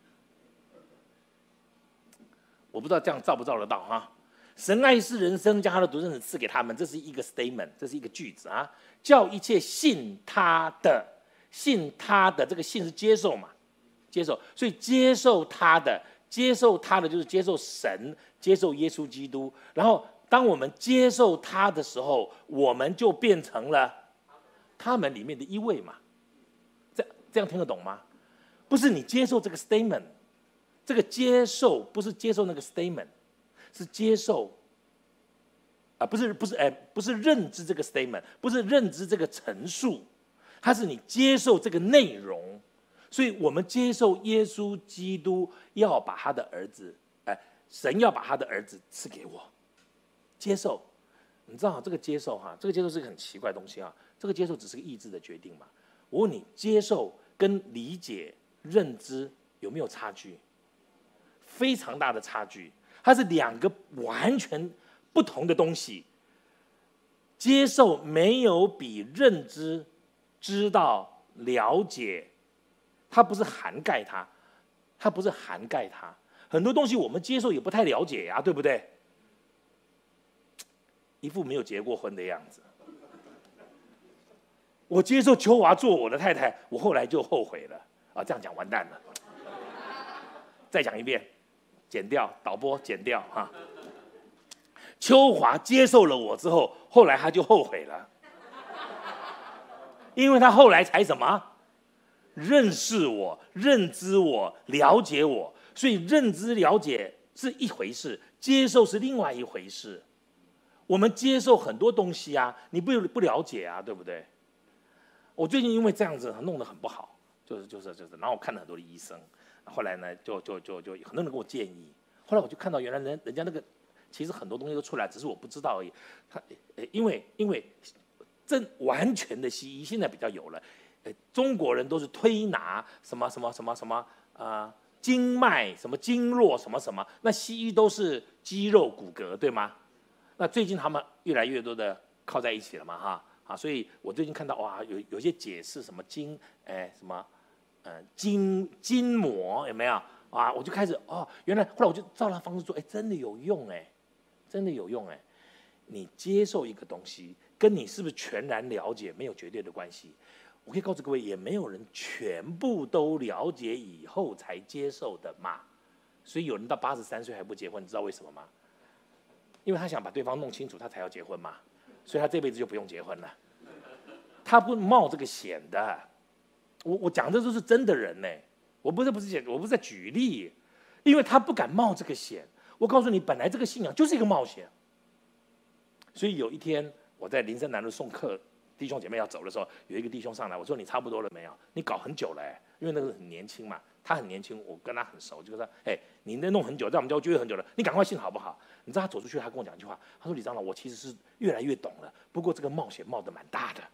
我不知道这样照不照得到哈？神爱世人，生将他的独生子赐给他们，这是一个 statement， 这是一个句子啊。叫一切信他的，信他的，这个信是接受嘛？接受，所以接受他的，接受他的就是接受神，接受耶稣基督。然后，当我们接受他的时候，我们就变成了他们里面的一位嘛。这这样听得懂吗？不是你接受这个 statement。这个接受不是接受那个 statement， 是接受啊，不是不是哎，不是认知这个 statement， 不是认知这个陈述，它是你接受这个内容。所以我们接受耶稣基督要把他的儿子，哎，神要把他的儿子赐给我，接受。你知道这个接受哈，这个接受是个很奇怪的东西啊。这个接受只是个意志的决定嘛。我问你，接受跟理解、认知有没有差距？非常大的差距，它是两个完全不同的东西。接受没有比认知、知道、了解，它不是涵盖它，它不是涵盖它。很多东西我们接受也不太了解呀，对不对？一副没有结过婚的样子。我接受秋华做我的太太，我后来就后悔了啊！这样讲完蛋了。再讲一遍。剪掉，导播剪掉哈。秋华接受了我之后，后来他就后悔了，因为他后来才什么？认识我、认知我、了解我。所以认知了解是一回事，接受是另外一回事。我们接受很多东西啊，你不不了解啊，对不对？我最近因为这样子弄得很不好，就是就是就是，然后我看了很多的医生。后来呢，就就就就很多人给我建议。后来我就看到，原来人人家那个其实很多东西都出来，只是我不知道而已。他呃，因为因为这完全的西医现在比较有了，呃，中国人都是推拿什么什么什么什么啊、呃，经脉什么经络什么什么，那西医都是肌肉骨骼，对吗？那最近他们越来越多的靠在一起了嘛，哈啊，所以我最近看到哇，有有些解释什么筋，哎什么。呃，筋筋膜有没有啊？我就开始哦，原来后来我就照他方式做，哎，真的有用哎，真的有用哎。你接受一个东西，跟你是不是全然了解没有绝对的关系。我可以告诉各位，也没有人全部都了解以后才接受的嘛。所以有人到八十三岁还不结婚，你知道为什么吗？因为他想把对方弄清楚，他才要结婚嘛。所以他这辈子就不用结婚了，他不冒这个险的。我我讲的都是真的人呢，我不是不是我不是在举例，因因为他不敢冒这个险。我告诉你，本来这个信仰就是一个冒险。所以有一天我在林森南路送客，弟兄姐妹要走的时候，有一个弟兄上来，我说你差不多了没有？你搞很久了哎，因为那个很年轻嘛，他很年轻，我跟他很熟，就说哎，你那弄很久，在我们教会聚会很久了，你赶快信好不好？你知道他走出去，他跟我讲一句话，他说李长老，我其实是越来越懂了，不过这个冒险冒得蛮大的。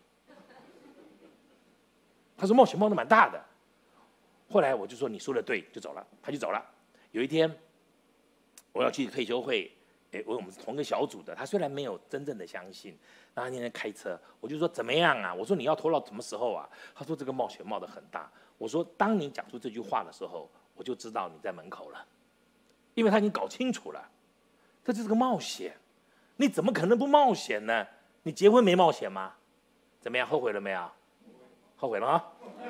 他说冒险冒得蛮大的。后来我就说你说的对，就走了，他就走了。有一天我要去退休会，哎，我们是同一个小组的，他虽然没有真正的相信，那他那天开车，我就说怎么样啊？我说你要拖到什么时候啊？他说这个冒险冒得很大。我说当你讲出这句话的时候，我就知道你在门口了，因为他已经搞清楚了，这就是个冒险，你怎么可能不冒险呢？你结婚没冒险吗？怎么样？后悔了没有？后悔了啊！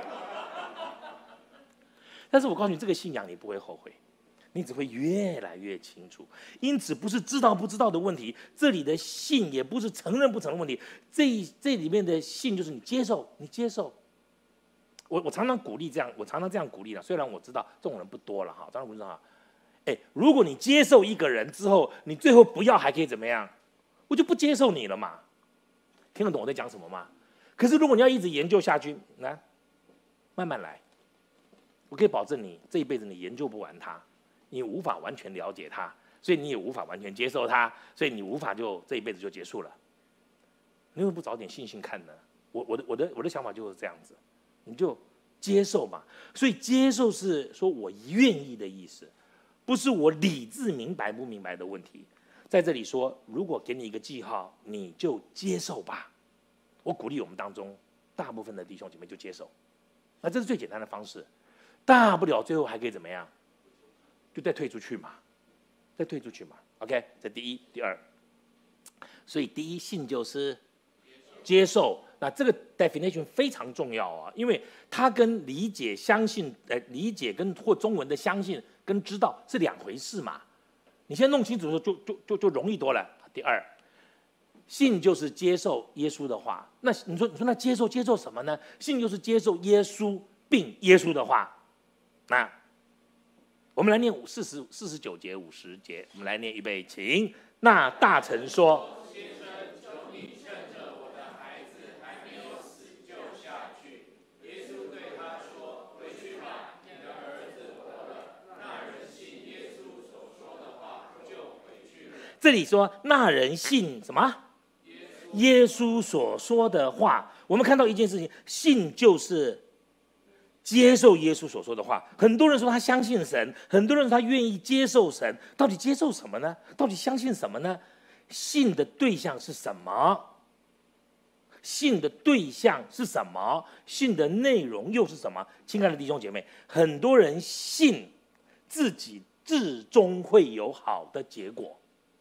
但是我告诉你，这个信仰你不会后悔，你只会越来越清楚。因此，不是知道不知道的问题，这里的信也不是承认不承认问题。这这里面的信就是你接受，你接受。我我常常鼓励这样，我常常这样鼓励了。虽然我知道这种人不多了哈，当然不知道哈。哎，如果你接受一个人之后，你最后不要还可以怎么样？我就不接受你了嘛。听得懂我在讲什么吗？可是如果你要一直研究下去，来，慢慢来。我可以保证你这一辈子你研究不完他，你无法完全了解他，所以你也无法完全接受他，所以你无法就这一辈子就结束了。你为什么不找点信心看呢？我我的我的我的想法就是这样子，你就接受嘛。所以接受是说我愿意的意思，不是我理智明白不明白的问题。在这里说，如果给你一个记号，你就接受吧。我鼓励我们当中大部分的弟兄姐妹就接受，那这是最简单的方式。大不了最后还可以怎么样？就再退出去嘛，再退出去嘛。OK， 这第一，第二。所以第一信就是接受，那这个 definition 非常重要啊，因为它跟理解、相信，呃，理解跟或中文的相信跟知道是两回事嘛。你先弄清楚的时候就，就就就就容易多了。第二，信就是接受耶稣的话。那你说，你说那接受接受什么呢？信就是接受耶稣并耶稣的话。那我们来念四十四十九节、五十节，我们来念，预备，请。那大臣说：“ 先生，求你趁着我的孩子还没有死救下去。”耶稣对他说：“回去吧，你的儿子活了。”那人信耶稣所说的话，就回去了。 这里说那人信什么？耶稣所说的话。我们看到一件事情，信就是接受耶稣所说的话。很多人说他相信神，很多人说他愿意接受神，到底接受什么呢？到底相信什么呢？信的对象是什么？信的对象是什么？信的内容又是什么？亲爱的弟兄姐妹，很多人信自己至终会有好的结果。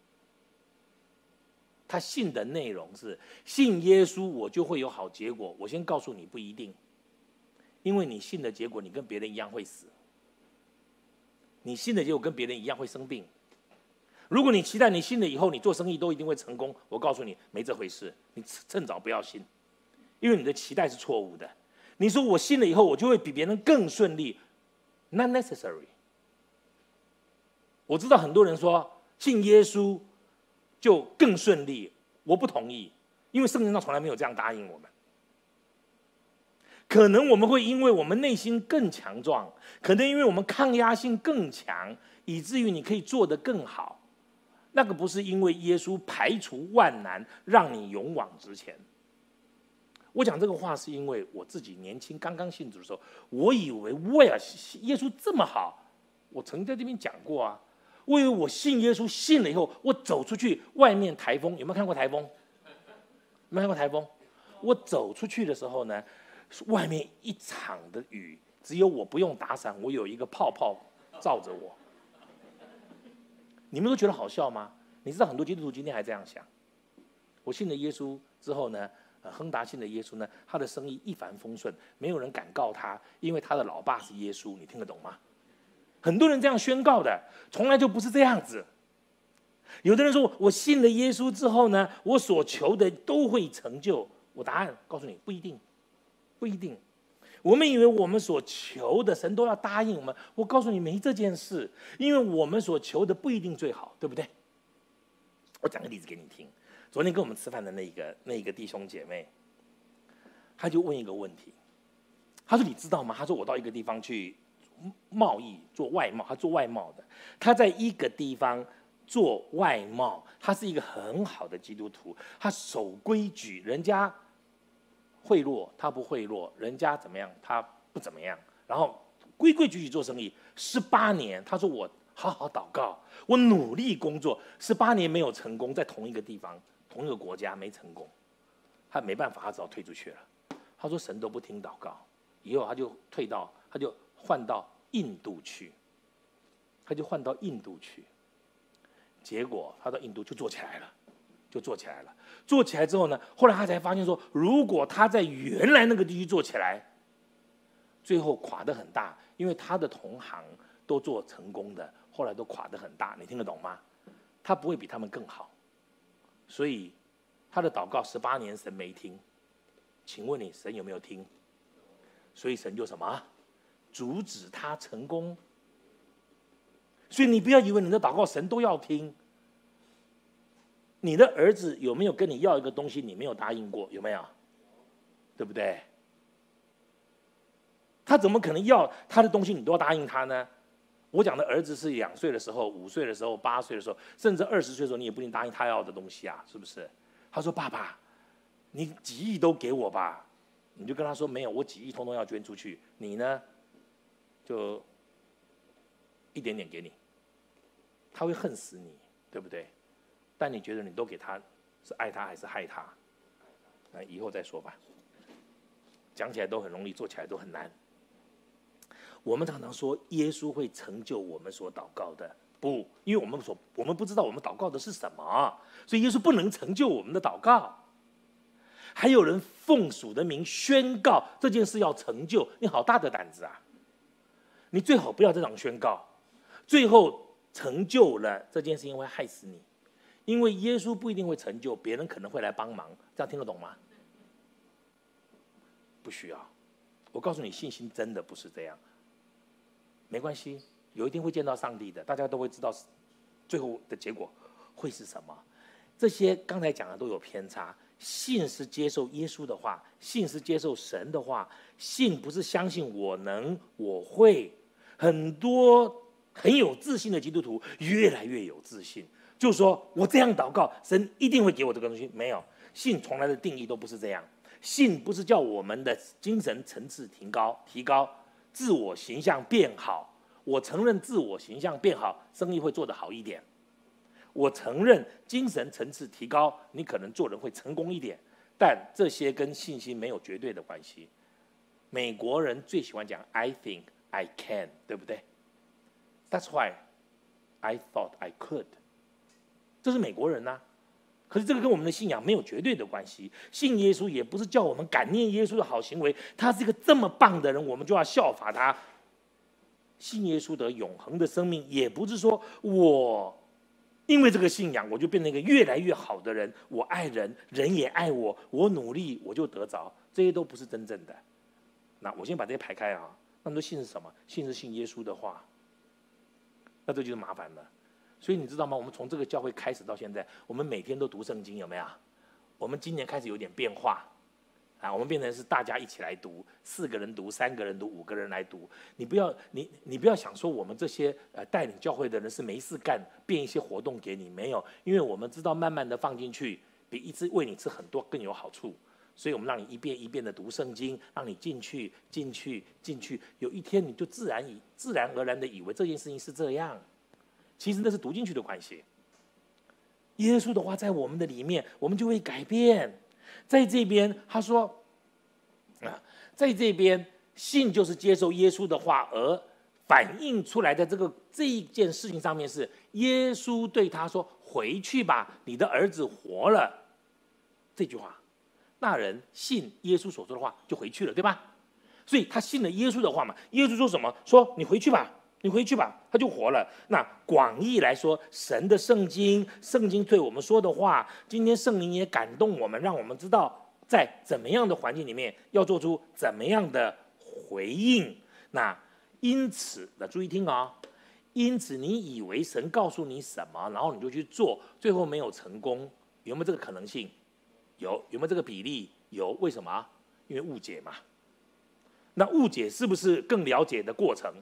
他信的内容是信耶稣，我就会有好结果。我先告诉你，不一定。因为你信的结果，你跟别人一样会死；你信的结果跟别人一样会生病。如果你期待你信了以后，你做生意都一定会成功，我告诉你，没这回事。你趁早不要信，因为你的期待是错误的。你说我信了以后，我就会比别人更顺利 ，not necessary。我知道很多人说信耶稣就更顺利，我不同意，因为圣经上从来没有这样答应我们。可能我们会因为我们内心更强壮，可能因为我们抗压性更强，以至于你可以做得更好。那个不是因为耶稣排除万难让你勇往直前。我讲这个话是因为我自己年轻刚刚信主的时候，我以为喂啊，耶稣这么好，我曾在这边讲过啊。我以为我信耶稣信了以后，我走出去外面台风，有没有看过台风？有没有看过台风？我走出去的时候呢，外面一场的雨，只有我不用打伞，我有一个泡泡罩着我。你们都觉得好笑吗？你知道很多基督徒今天还这样想。我信了耶稣之后呢，呃，亨达信了耶稣呢，他的生意一帆风顺，没有人敢告他，因为他的老爸是耶稣。你听得懂吗？很多人这样宣告的，从来就不是这样子。有的人说，我信了耶稣之后呢，我所求的都会成就。我答案告诉你，不一定，不一定。 我们以为我们所求的神都要答应我们，我告诉你没这件事，因为我们所求的不一定最好，对不对？我讲个例子给你听。昨天跟我们吃饭的那个那个弟兄姐妹，他就问一个问题，他说：“你知道吗？”他说：“我到一个地方去贸易做外贸，他做外贸的，他在一个地方做外贸，他是一个很好的基督徒，他守规矩，人家贿赂他不贿赂，人家怎么样他不怎么样，然后规规矩矩做生意，十八年。他说我好好祷告，我努力工作，十八年没有成功，在同一个地方、同一个国家没成功，他没办法，他只好退出去了。他说神都不听祷告，以后他就退到，他就换到印度去，他就换到印度去，结果他到印度就做起来了。”就做起来了，做起来之后呢，后来他才发现说，如果他在原来那个地区做起来，最后垮得很大，因为他的同行都做成功的，后来都垮得很大，你听得懂吗？他不会比他们更好，所以他的祷告十八年神没听，请问你神有没有听？所以神就什么？阻止他成功。所以你不要以为你的祷告神都要听。你的儿子有没有跟你要一个东西你没有答应过？有没有？对不对？他怎么可能要他的东西你都要答应他呢？我讲的儿子是两岁的时候、五岁的时候、八岁的时候，甚至二十岁的时候，你也不一定答应他要的东西啊，是不是？他说：“爸爸，你几亿都给我吧。”你就跟他说：“没有，我几亿通通要捐出去，你呢，就一点点给你。”他会恨死你，对不对？但你觉得你都给他，是爱他还是害他？那以后再说吧。讲起来都很容易，做起来都很难。我们常常说耶稣会成就我们所祷告的，不，因为我们所我们不知道我们祷告的是什么，所以耶稣不能成就我们的祷告。还有人奉主的名宣告这件事要成就，你好大的胆子啊！你最好不要这样宣告，最后成就了这件事情会害死你。因为耶稣不一定会成就，别人可能会来帮忙，这样听得懂吗？不需要。我告诉你，信心真的不是这样。没关系，有一天会见到上帝的，大家都会知道最后的结果会是什么。这些刚才讲的都有偏差。信是接受耶稣的话，信是接受神的话，信不是相信我能我会。很多很有自信的基督徒越来越有自信。就说我这样祷告，神一定会给我这个东西。没有，信从来的定义都不是这样。信不是叫我们的精神层次提高，提高自我形象变好。我承认自我形象变好，生意会做得好一点。我承认精神层次提高，你可能做人会成功一点。但这些跟信心没有绝对的关系。美国人最喜欢讲 I think I can， 对不对？ That's why I thought I could。这是美国人啊，可是这个跟我们的信仰没有绝对的关系。信耶稣也不是叫我们感念耶稣的好行为，他是一个这么棒的人，我们就要效法他。信耶稣得永恒的生命，也不是说我因为这个信仰我就变成一个越来越好的人，我爱人，人也爱我，我努力我就得着，这些都不是真正的。那我先把这些排开啊。那么信是什么？信是信耶稣的话，那这就是麻烦了。所以你知道吗？我们从这个教会开始到现在，我们每天都读圣经，有没有？我们今年开始有点变化，啊，我们变成是大家一起来读，四个人读，三个人读，五个人来读。你不要，你你不要想说我们这些呃带领教会的人是没事干，变一些活动给你，没有，因为我们知道慢慢的放进去，比一直喂你吃很多更有好处。所以我们让你一遍一遍的读圣经，让你进去，进去，进去。有一天你就自然以自然而然的以为这件事情是这样。其实那是读进去的关系。耶稣的话在我们的里面，我们就会改变。在这边他说啊，在这边信就是接受耶稣的话，而反映出来的这个这一件事情上面是耶稣对他说：“回去吧，你的儿子活了。”这句话，那人信耶稣所说的话就回去了，对吧？所以他信了耶稣的话嘛。耶稣说什么？说你回去吧。你回去吧，他就活了。那广义来说，神的圣经，圣经对我们说的话，今天圣灵也感动我们，让我们知道在怎么样的环境里面要做出怎么样的回应。那因此，那注意听啊、哦，因此你以为神告诉你什么，然后你就去做，最后没有成功，有没有这个可能性？有。有没有这个比例？有。为什么？因为误解嘛。那误解是不是更了解的过程？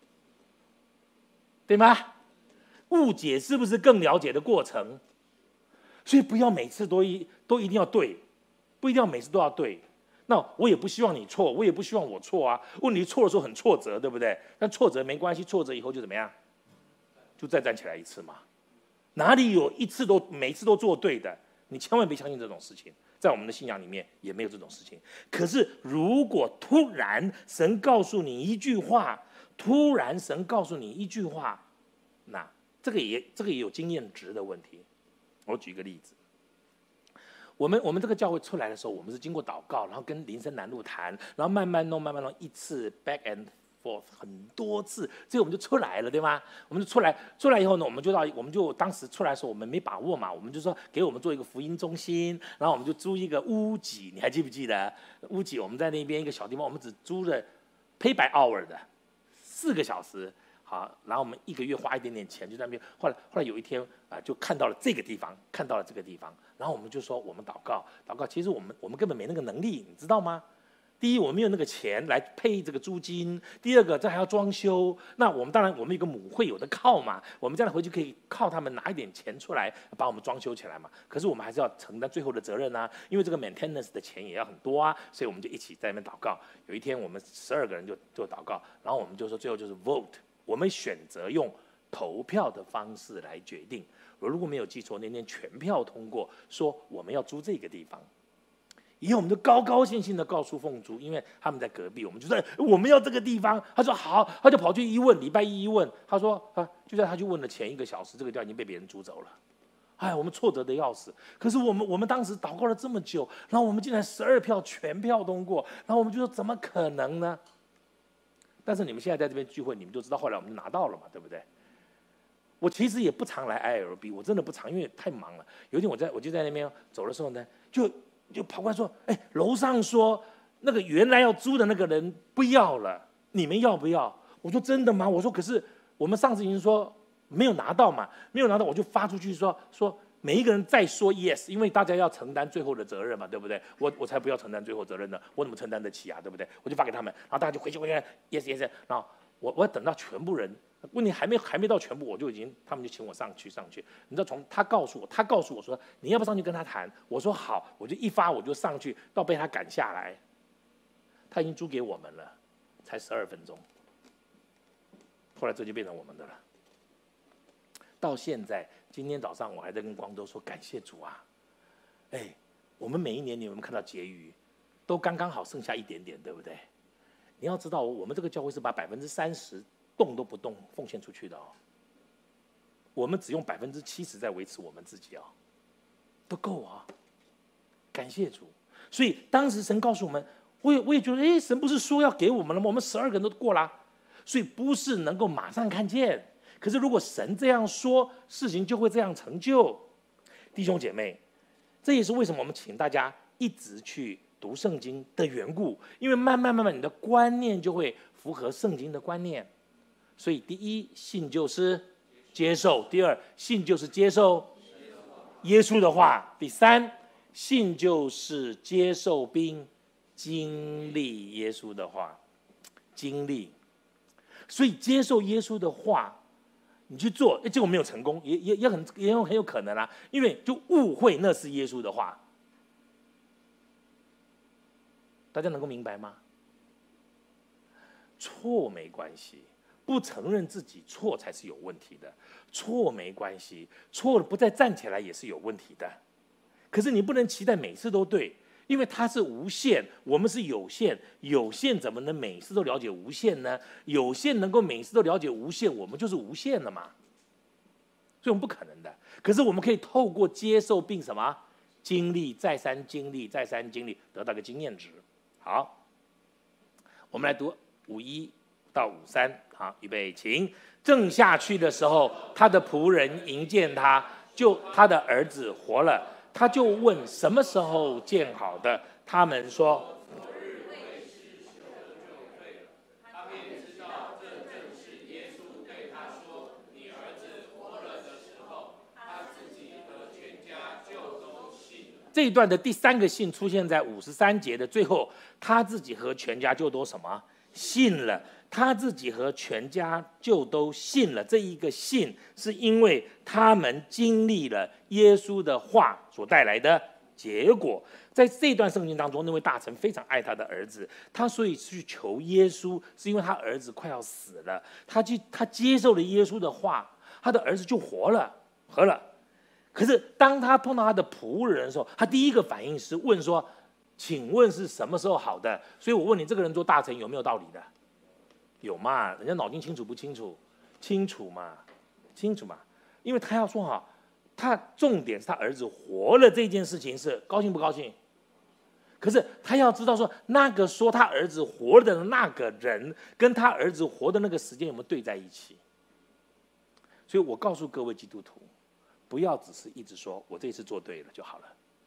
对吗？误解是不是更了解的过程？所以不要每次都一都一定要对，不一定要每次都要对。那我也不希望你错，我也不希望我错啊。问题错的时候很挫折，对不对？但挫折没关系，挫折以后就怎么样？就再站起来一次嘛。哪里有一次都每次都做对的？你千万别相信这种事情，在我们的信仰里面也没有这种事情。可是如果突然神告诉你一句话，突然神告诉你一句话，那这个也这个也有经验值的问题。我举一个例子，我们我们这个教会出来的时候，我们是经过祷告，然后跟林森南路谈，然后慢慢弄，慢慢弄，一次 back and forth 很多次，最后我们就出来了，对吗？我们就出来，出来以后呢，我们就到，我们就当时出来的时候，我们没把握嘛，我们就说给我们做一个福音中心，然后我们就租一个屋脊，你还记不记得？屋脊我们在那边一个小地方，我们只租了 pay by hour 的四个小时。好，然后我们一个月花一点点钱，就在那边。后来，后来有一天啊、呃，就看到了这个地方，看到了这个地方，然后我们就说我们祷告，祷告。其实我们我们根本没那个能力，你知道吗？第一，我们没有那个钱来配这个租金；第二个，这还要装修。那我们当然，我们有个母会有的靠嘛，我们这样回去可以靠他们拿一点钱出来，把我们装修起来嘛。可是我们还是要承担最后的责任啊，因为这个 maintenance 的钱也要很多啊，所以我们就一起在那边祷告。有一天，我们十二个人就就祷告，然后我们就说最后就是 vote。我们选择用投票的方式来决定。我如果没有记错，那天全票通过，说我们要租这个地方。以后我们就高高兴兴的告诉凤珠，因为他们在隔壁，我们就说我们要这个地方。他说好，他就跑去一问，礼拜一一问，他说啊，就在他去问了前一个小时，这个地方已经被别人租走了。哎，我们挫折的要死。可是我们我们当时祷告了这么久，然后我们竟然十二票全票通过，然后我们就说怎么可能呢？但是你们现在在这边聚会，你们就知道后来我们就拿到了嘛，对不对？我其实也不常来 I L B， 我真的不常，因为太忙了。有一天我在我就在那边走的时候呢，就就跑过来说：“哎，楼上说那个原来要租的那个人不要了，你们要不要？”我说：“真的吗？”我说：“可是我们上次已经说没有拿到嘛，没有拿到，我就发出去说说。”每一个人再说 yes， 因为大家要承担最后的责任嘛，对不对？我我才不要承担最后责任呢，我怎么承担得起啊，对不对？我就发给他们，然后大家就回去回去 yes yes， 然后我我要等到全部人，问题还没还没到全部，我就已经他们就请我上去上去。你知道从他告诉我，他告诉我说你要不上去跟他谈，我说好，我就一发我就上去，到被他赶下来，他已经租给我们了，才十二分钟，后来这就变成我们的了。到现在，今天早上我还在跟光州说感谢主啊！哎，我们每一年你有没有看到结余，都刚刚好剩下一点点，对不对？你要知道，我们这个教会是把百分之三十动都不动奉献出去的哦。我们只用百分之七十在维持我们自己哦，不够啊！感谢主。所以当时神告诉我们，我也我也觉得，哎，神不是说要给我们了吗？我们十二个人都过了，所以不是能够马上看见。可是，如果神这样说，事情就会这样成就。弟兄姐妹，这也是为什么我们请大家一直去读圣经的缘故，因为慢慢慢慢，你的观念就会符合圣经的观念。所以，第一，信就是接受；第二，信就是接受耶稣的话；第三，信就是接受并经历耶稣的话，经历。所以，接受耶稣的话。你去做，结果没有成功，也也也很也很有可能啊，因为就误会那是耶稣的话。大家能够明白吗？错没关系，不承认自己错才是有问题的。错没关系，错了不再站起来也是有问题的。可是你不能期待每次都对，因为它是无限，我们是有限，有限怎么能每次都了解无限呢？有限能够每次都了解无限，我们就是无限了嘛。所以我们不可能的。可是我们可以透过接受并什么经历，再三经历，再三经历，得到个经验值。好，我们来读五一到五三。好，预备，请。正下去的时候，他的仆人迎见他，就他的儿子活了。他就问什么时候建好的？他们说： 这一段的第三个信出现在五十三节的最后，他自己和全家就都什么信了。他自己和全家就都信了。这一个信是因为他们经历了耶稣的话所带来的结果。在这段圣经当中，那位大臣非常爱他的儿子，他所以去求耶稣，是因为他儿子快要死了。他去，他接受了耶稣的话，他的儿子就活了，活了。可是当他碰到他的仆人的时候，他第一个反应是问说：“请问是什么时候好的？”所以我问你，这个人做大臣有没有道理的？有嘛？人家脑筋清楚不清楚？清楚嘛？清楚嘛？因为他要说哈，他重点是他儿子活了这件事情是高兴不高兴？可是他要知道说，那个说他儿子活了的那个人，跟他儿子活的那个时间有没有对在一起？所以我告诉各位基督徒，不要只是一直说我这一次做对了就好了，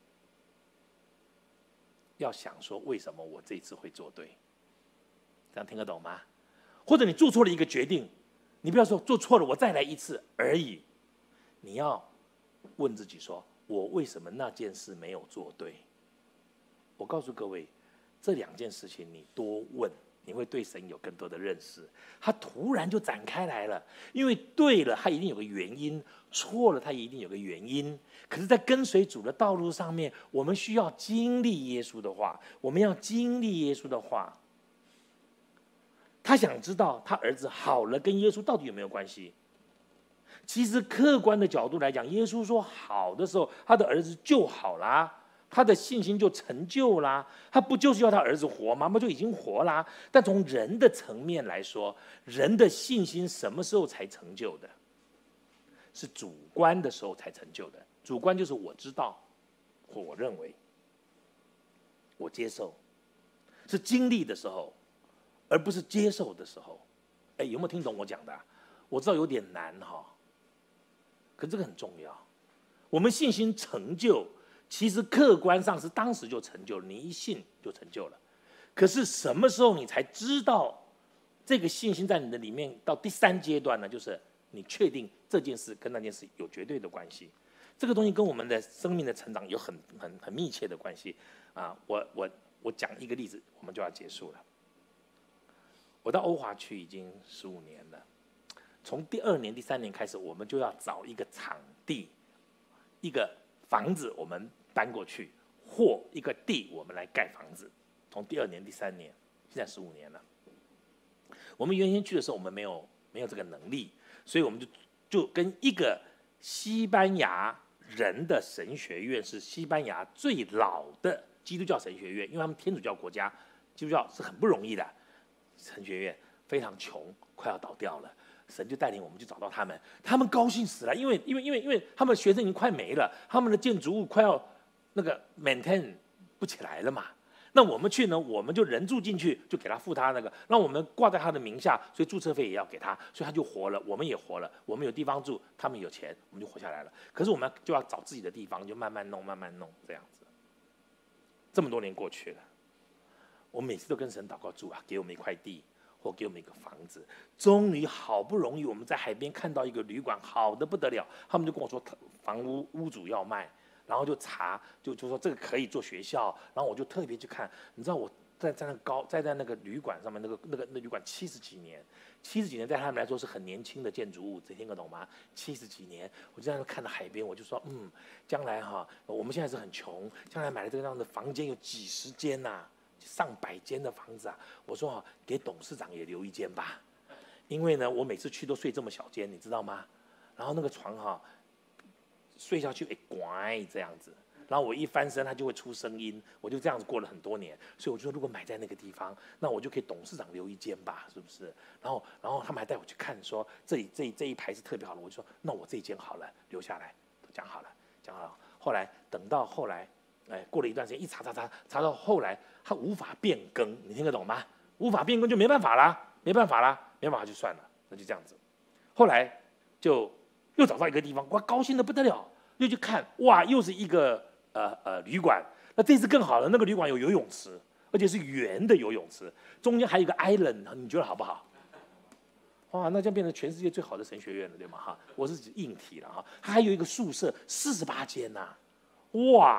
要想说为什么我这一次会做对，这样听得懂吗？或者你做错了一个决定，你不要说做错了我再来一次而已，你要问自己说，我为什么那件事没有做对？我告诉各位，这两件事情你多问，你会对神有更多的认识。他突然就展开来了，因为对了，他一定有个原因；错了，他一定有个原因。可是，在跟随主的道路上面，我们需要经历耶稣的话，我们要经历耶稣的话。他想知道他儿子好了跟耶稣到底有没有关系？其实客观的角度来讲，耶稣说好的时候，他的儿子就好啦，他的信心就成就啦。他不就是要他儿子活吗？他就已经活啦。但从人的层面来说，人的信心什么时候才成就的？是主观的时候才成就的。主观就是我知道，或我认为，我接受，是经历的时候。而不是接受的时候。哎，有没有听懂我讲的啊？我知道有点难哈，可这个很重要。我们信心成就，其实客观上是当时就成就了，你一信就成就了。可是什么时候你才知道这个信心在你的里面到第三阶段呢？就是你确定这件事跟那件事有绝对的关系。这个东西跟我们的生命的成长有很很很密切的关系啊！我我我讲一个例子，我们就要结束了。我到欧华区已经十五年了，从第二年、第三年开始，我们就要找一个场地，一个房子，我们搬过去，或一个地，我们来盖房子。从第二年、第三年，现在十五年了。我们原先去的时候，我们没有没有这个能力，所以我们就就跟一个西班牙人的神学院，是西班牙最老的基督教神学院，因为他们天主教国家，基督教是很不容易的。神学院非常穷，快要倒掉了。神就带领我们去找到他们，他们高兴死了，因为因为因为因为他们学生已经快没了，他们的建筑物快要那个 maintain 不起来了嘛。那我们去呢，我们就人住进去，就给他付他那个，让我们挂在他的名下，所以注册费也要给他，所以他就活了，我们也活了，我们有地方住，他们有钱，我们就活下来了。可是我们就要找自己的地方，就慢慢弄，慢慢弄这样子。这么多年过去了。我每次都跟神祷告，主啊，给我们一块地，或给我们一个房子。终于好不容易，我们在海边看到一个旅馆，好的不得了。他们就跟我说，房屋屋主要卖，然后就查，就就说这个可以做学校。然后我就特别去看，你知道我在在那个高，在在那个旅馆上面，那个那个那旅馆七十几年，七十几年在他们来说是很年轻的建筑物，这听得懂吗？七十几年，我就在那看到海边，我就说，嗯，将来哈，我们现在是很穷，将来买了这个样的房间有几十间呐、啊。上百间的房子啊，我说啊，给董事长也留一间吧，因为呢，我每次去都睡这么小间，你知道吗？然后那个床哈、啊，睡下去哎乖这样子，然后我一翻身它就会出声音，我就这样子过了很多年，所以我就说如果买在那个地方，那我就可以董事长留一间吧，是不是？然后然后他们还带我去看，说这里这这一排是特别好的，我就说那我这一间好了，留下来，都讲好了，讲好了。后来等到后来。哎，过了一段时间，一查查查查到后来，它无法变更，你听得懂吗？无法变更就没办法啦，没办法啦，没办法就算了，那就这样子。后来就又找到一个地方，哇，高兴得不得了，又去看，哇，又是一个呃呃旅馆。那这次更好了，那个旅馆有游泳池，而且是圆的游泳池，中间还有一个 island， 你觉得好不好？哇，那将变成全世界最好的神学院了，对吗？哈，我是指硬体了哈，它还有一个宿舍，四十八间呐，哇！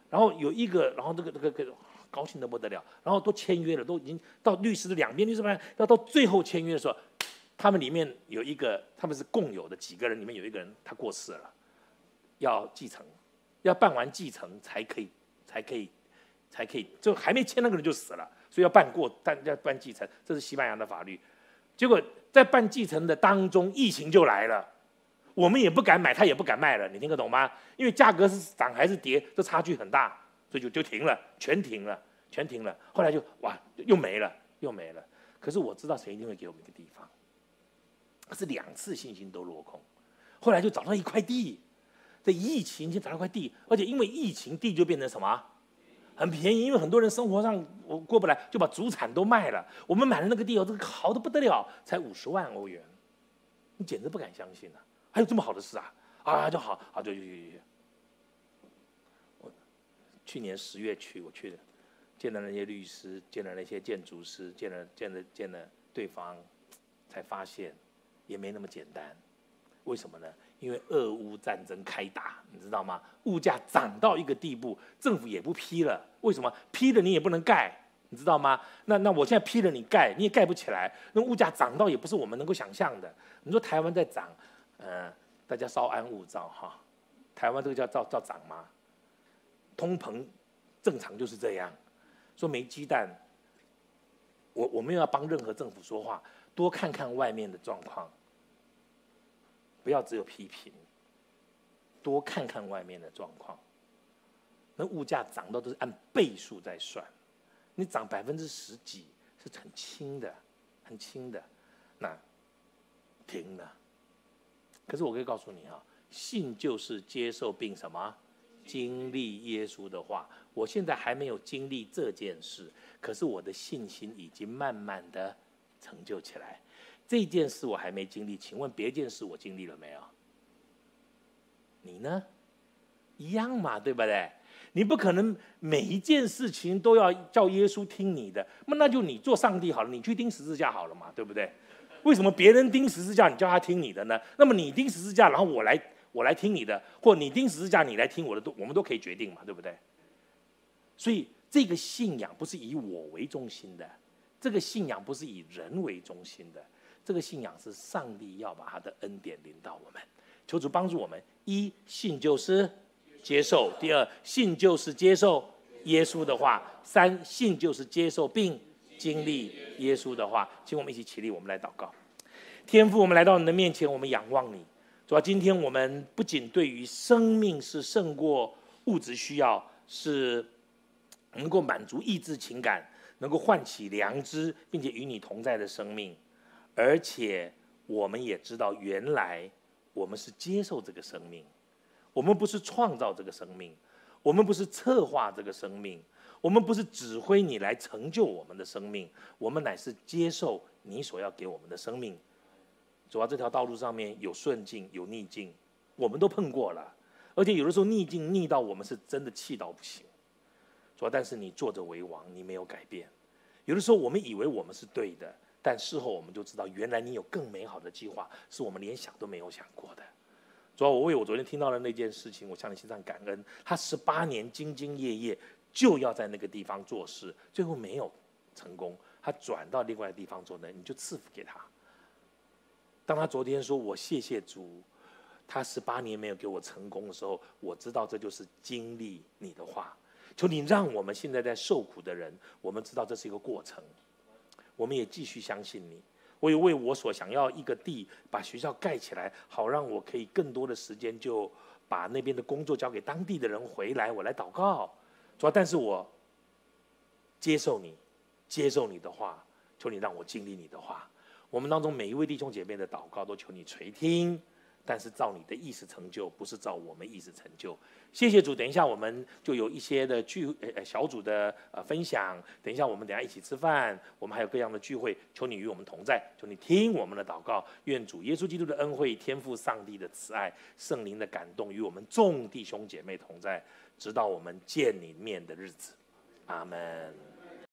然后有一个，然后这个这个这个高兴得不得了，然后都签约了，都已经到律师的两边律师办，要到最后签约的时候，他们里面有一个，他们是共有的几个人，里面有一个人他过世了，要继承，要办完继承才可以，才可以，才可以，就还没签那个人就死了，所以要办过，但要办继承，这是西班牙的法律。结果在办继承的当中，疫情就来了。我们也不敢买，他也不敢卖了，你听得懂吗？因为价格是涨还是跌，这差距很大，所以就就停了，全停了，全停了。后来就哇，又没了，又没了。可是我知道谁一定会给我们一个地方，可是两次信心都落空。后来就找到一块地，这疫情就找到一块地，而且因为疫情，地就变成什么？很便宜，因为很多人生活上我过不来，就把祖产都卖了。我们买的那个地哦，这个好的不得了，才五十万欧元，你简直不敢相信啊！还有这么好的事啊！啊，就好，好就就就就。我去年十月去，我去了，见了那些律师，见了那些建筑师，见了见了见了对方，才发现也没那么简单。为什么呢？因为俄乌战争开打，你知道吗？物价涨到一个地步，政府也不批了。为什么？批了你也不能盖，你知道吗？那那我现在批了你盖，你也盖不起来。那物价涨到也不是我们能够想象的。你说台湾在涨，呃，大家稍安勿躁哈。台湾这个叫叫叫涨吗？通膨正常就是这样。说没鸡蛋，我我没有要帮任何政府说话，多看看外面的状况。不要只有批评，多看看外面的状况。那物价涨到都是按倍数在算，你涨百分之十几是很轻的，很轻的，那停了。可是我可以告诉你啊，信就是接受并什么经历耶稣的话。我现在还没有经历这件事，可是我的信心已经慢慢的成就起来。这件事我还没经历，请问别件事我经历了没有？你呢？一样嘛，对不对？你不可能每一件事情都要叫耶稣听你的，那那就你做上帝好了，你去钉十字架好了嘛，对不对？为什么别人钉十字架，你叫他听你的呢？那么你钉十字架，然后我来我来听你的，或你钉十字架，你来听我的，都我们都可以决定嘛，对不对？所以这个信仰不是以我为中心的，这个信仰不是以人为中心的。这个信仰是上帝要把他的恩典临到我们，求主帮助我们。一，信就是接受；第二，信就是接受耶稣的话；三，信就是接受并经历耶稣的话。请我们一起起立，我们来祷告。天父，我们来到你的面前，我们仰望你。主啊，今天我们不仅对于生命是胜过物质需要，是能够满足意志情感，能够唤起良知，并且与你同在的生命。而且我们也知道，原来我们是接受这个生命，我们不是创造这个生命，我们不是策划这个生命，我们不是指挥你来成就我们的生命，我们乃是接受你所要给我们的生命。主要这条道路上面有顺境有逆境，我们都碰过了，而且有的时候逆境逆到我们是真的气到不行。主要但是你坐着为王，你没有改变。有的时候我们以为我们是对的，但事后我们就知道，原来你有更美好的计划，是我们连想都没有想过的。主要我为我昨天听到的那件事情，我向你献上感恩。他十八年兢兢业业，就要在那个地方做事，最后没有成功，他转到另外的地方做呢，你就赐福给他。当他昨天说我谢谢主，他十八年没有给我成功的时候，我知道这就是经历你的话。求你让我们现在在受苦的人，我们知道这是一个过程。我们也继续相信你。我也为我所想要一个地，把学校盖起来，好让我可以更多的时间就把那边的工作交给当地的人回来，我来祷告。主要，但是我接受你，接受你的话，求你让我经历你的话。我们当中每一位弟兄姐妹的祷告都求你垂听，但是照你的意思成就，不是照我们意思成就。谢谢主，等一下我们就有一些的聚呃小组的呃分享，等一下我们等一下一起吃饭，我们还有各样的聚会，求你与我们同在，求你听我们的祷告，愿主耶稣基督的恩惠、天父上帝的慈爱、圣灵的感动与我们众弟兄姐妹同在，直到我们见你面的日子。阿们。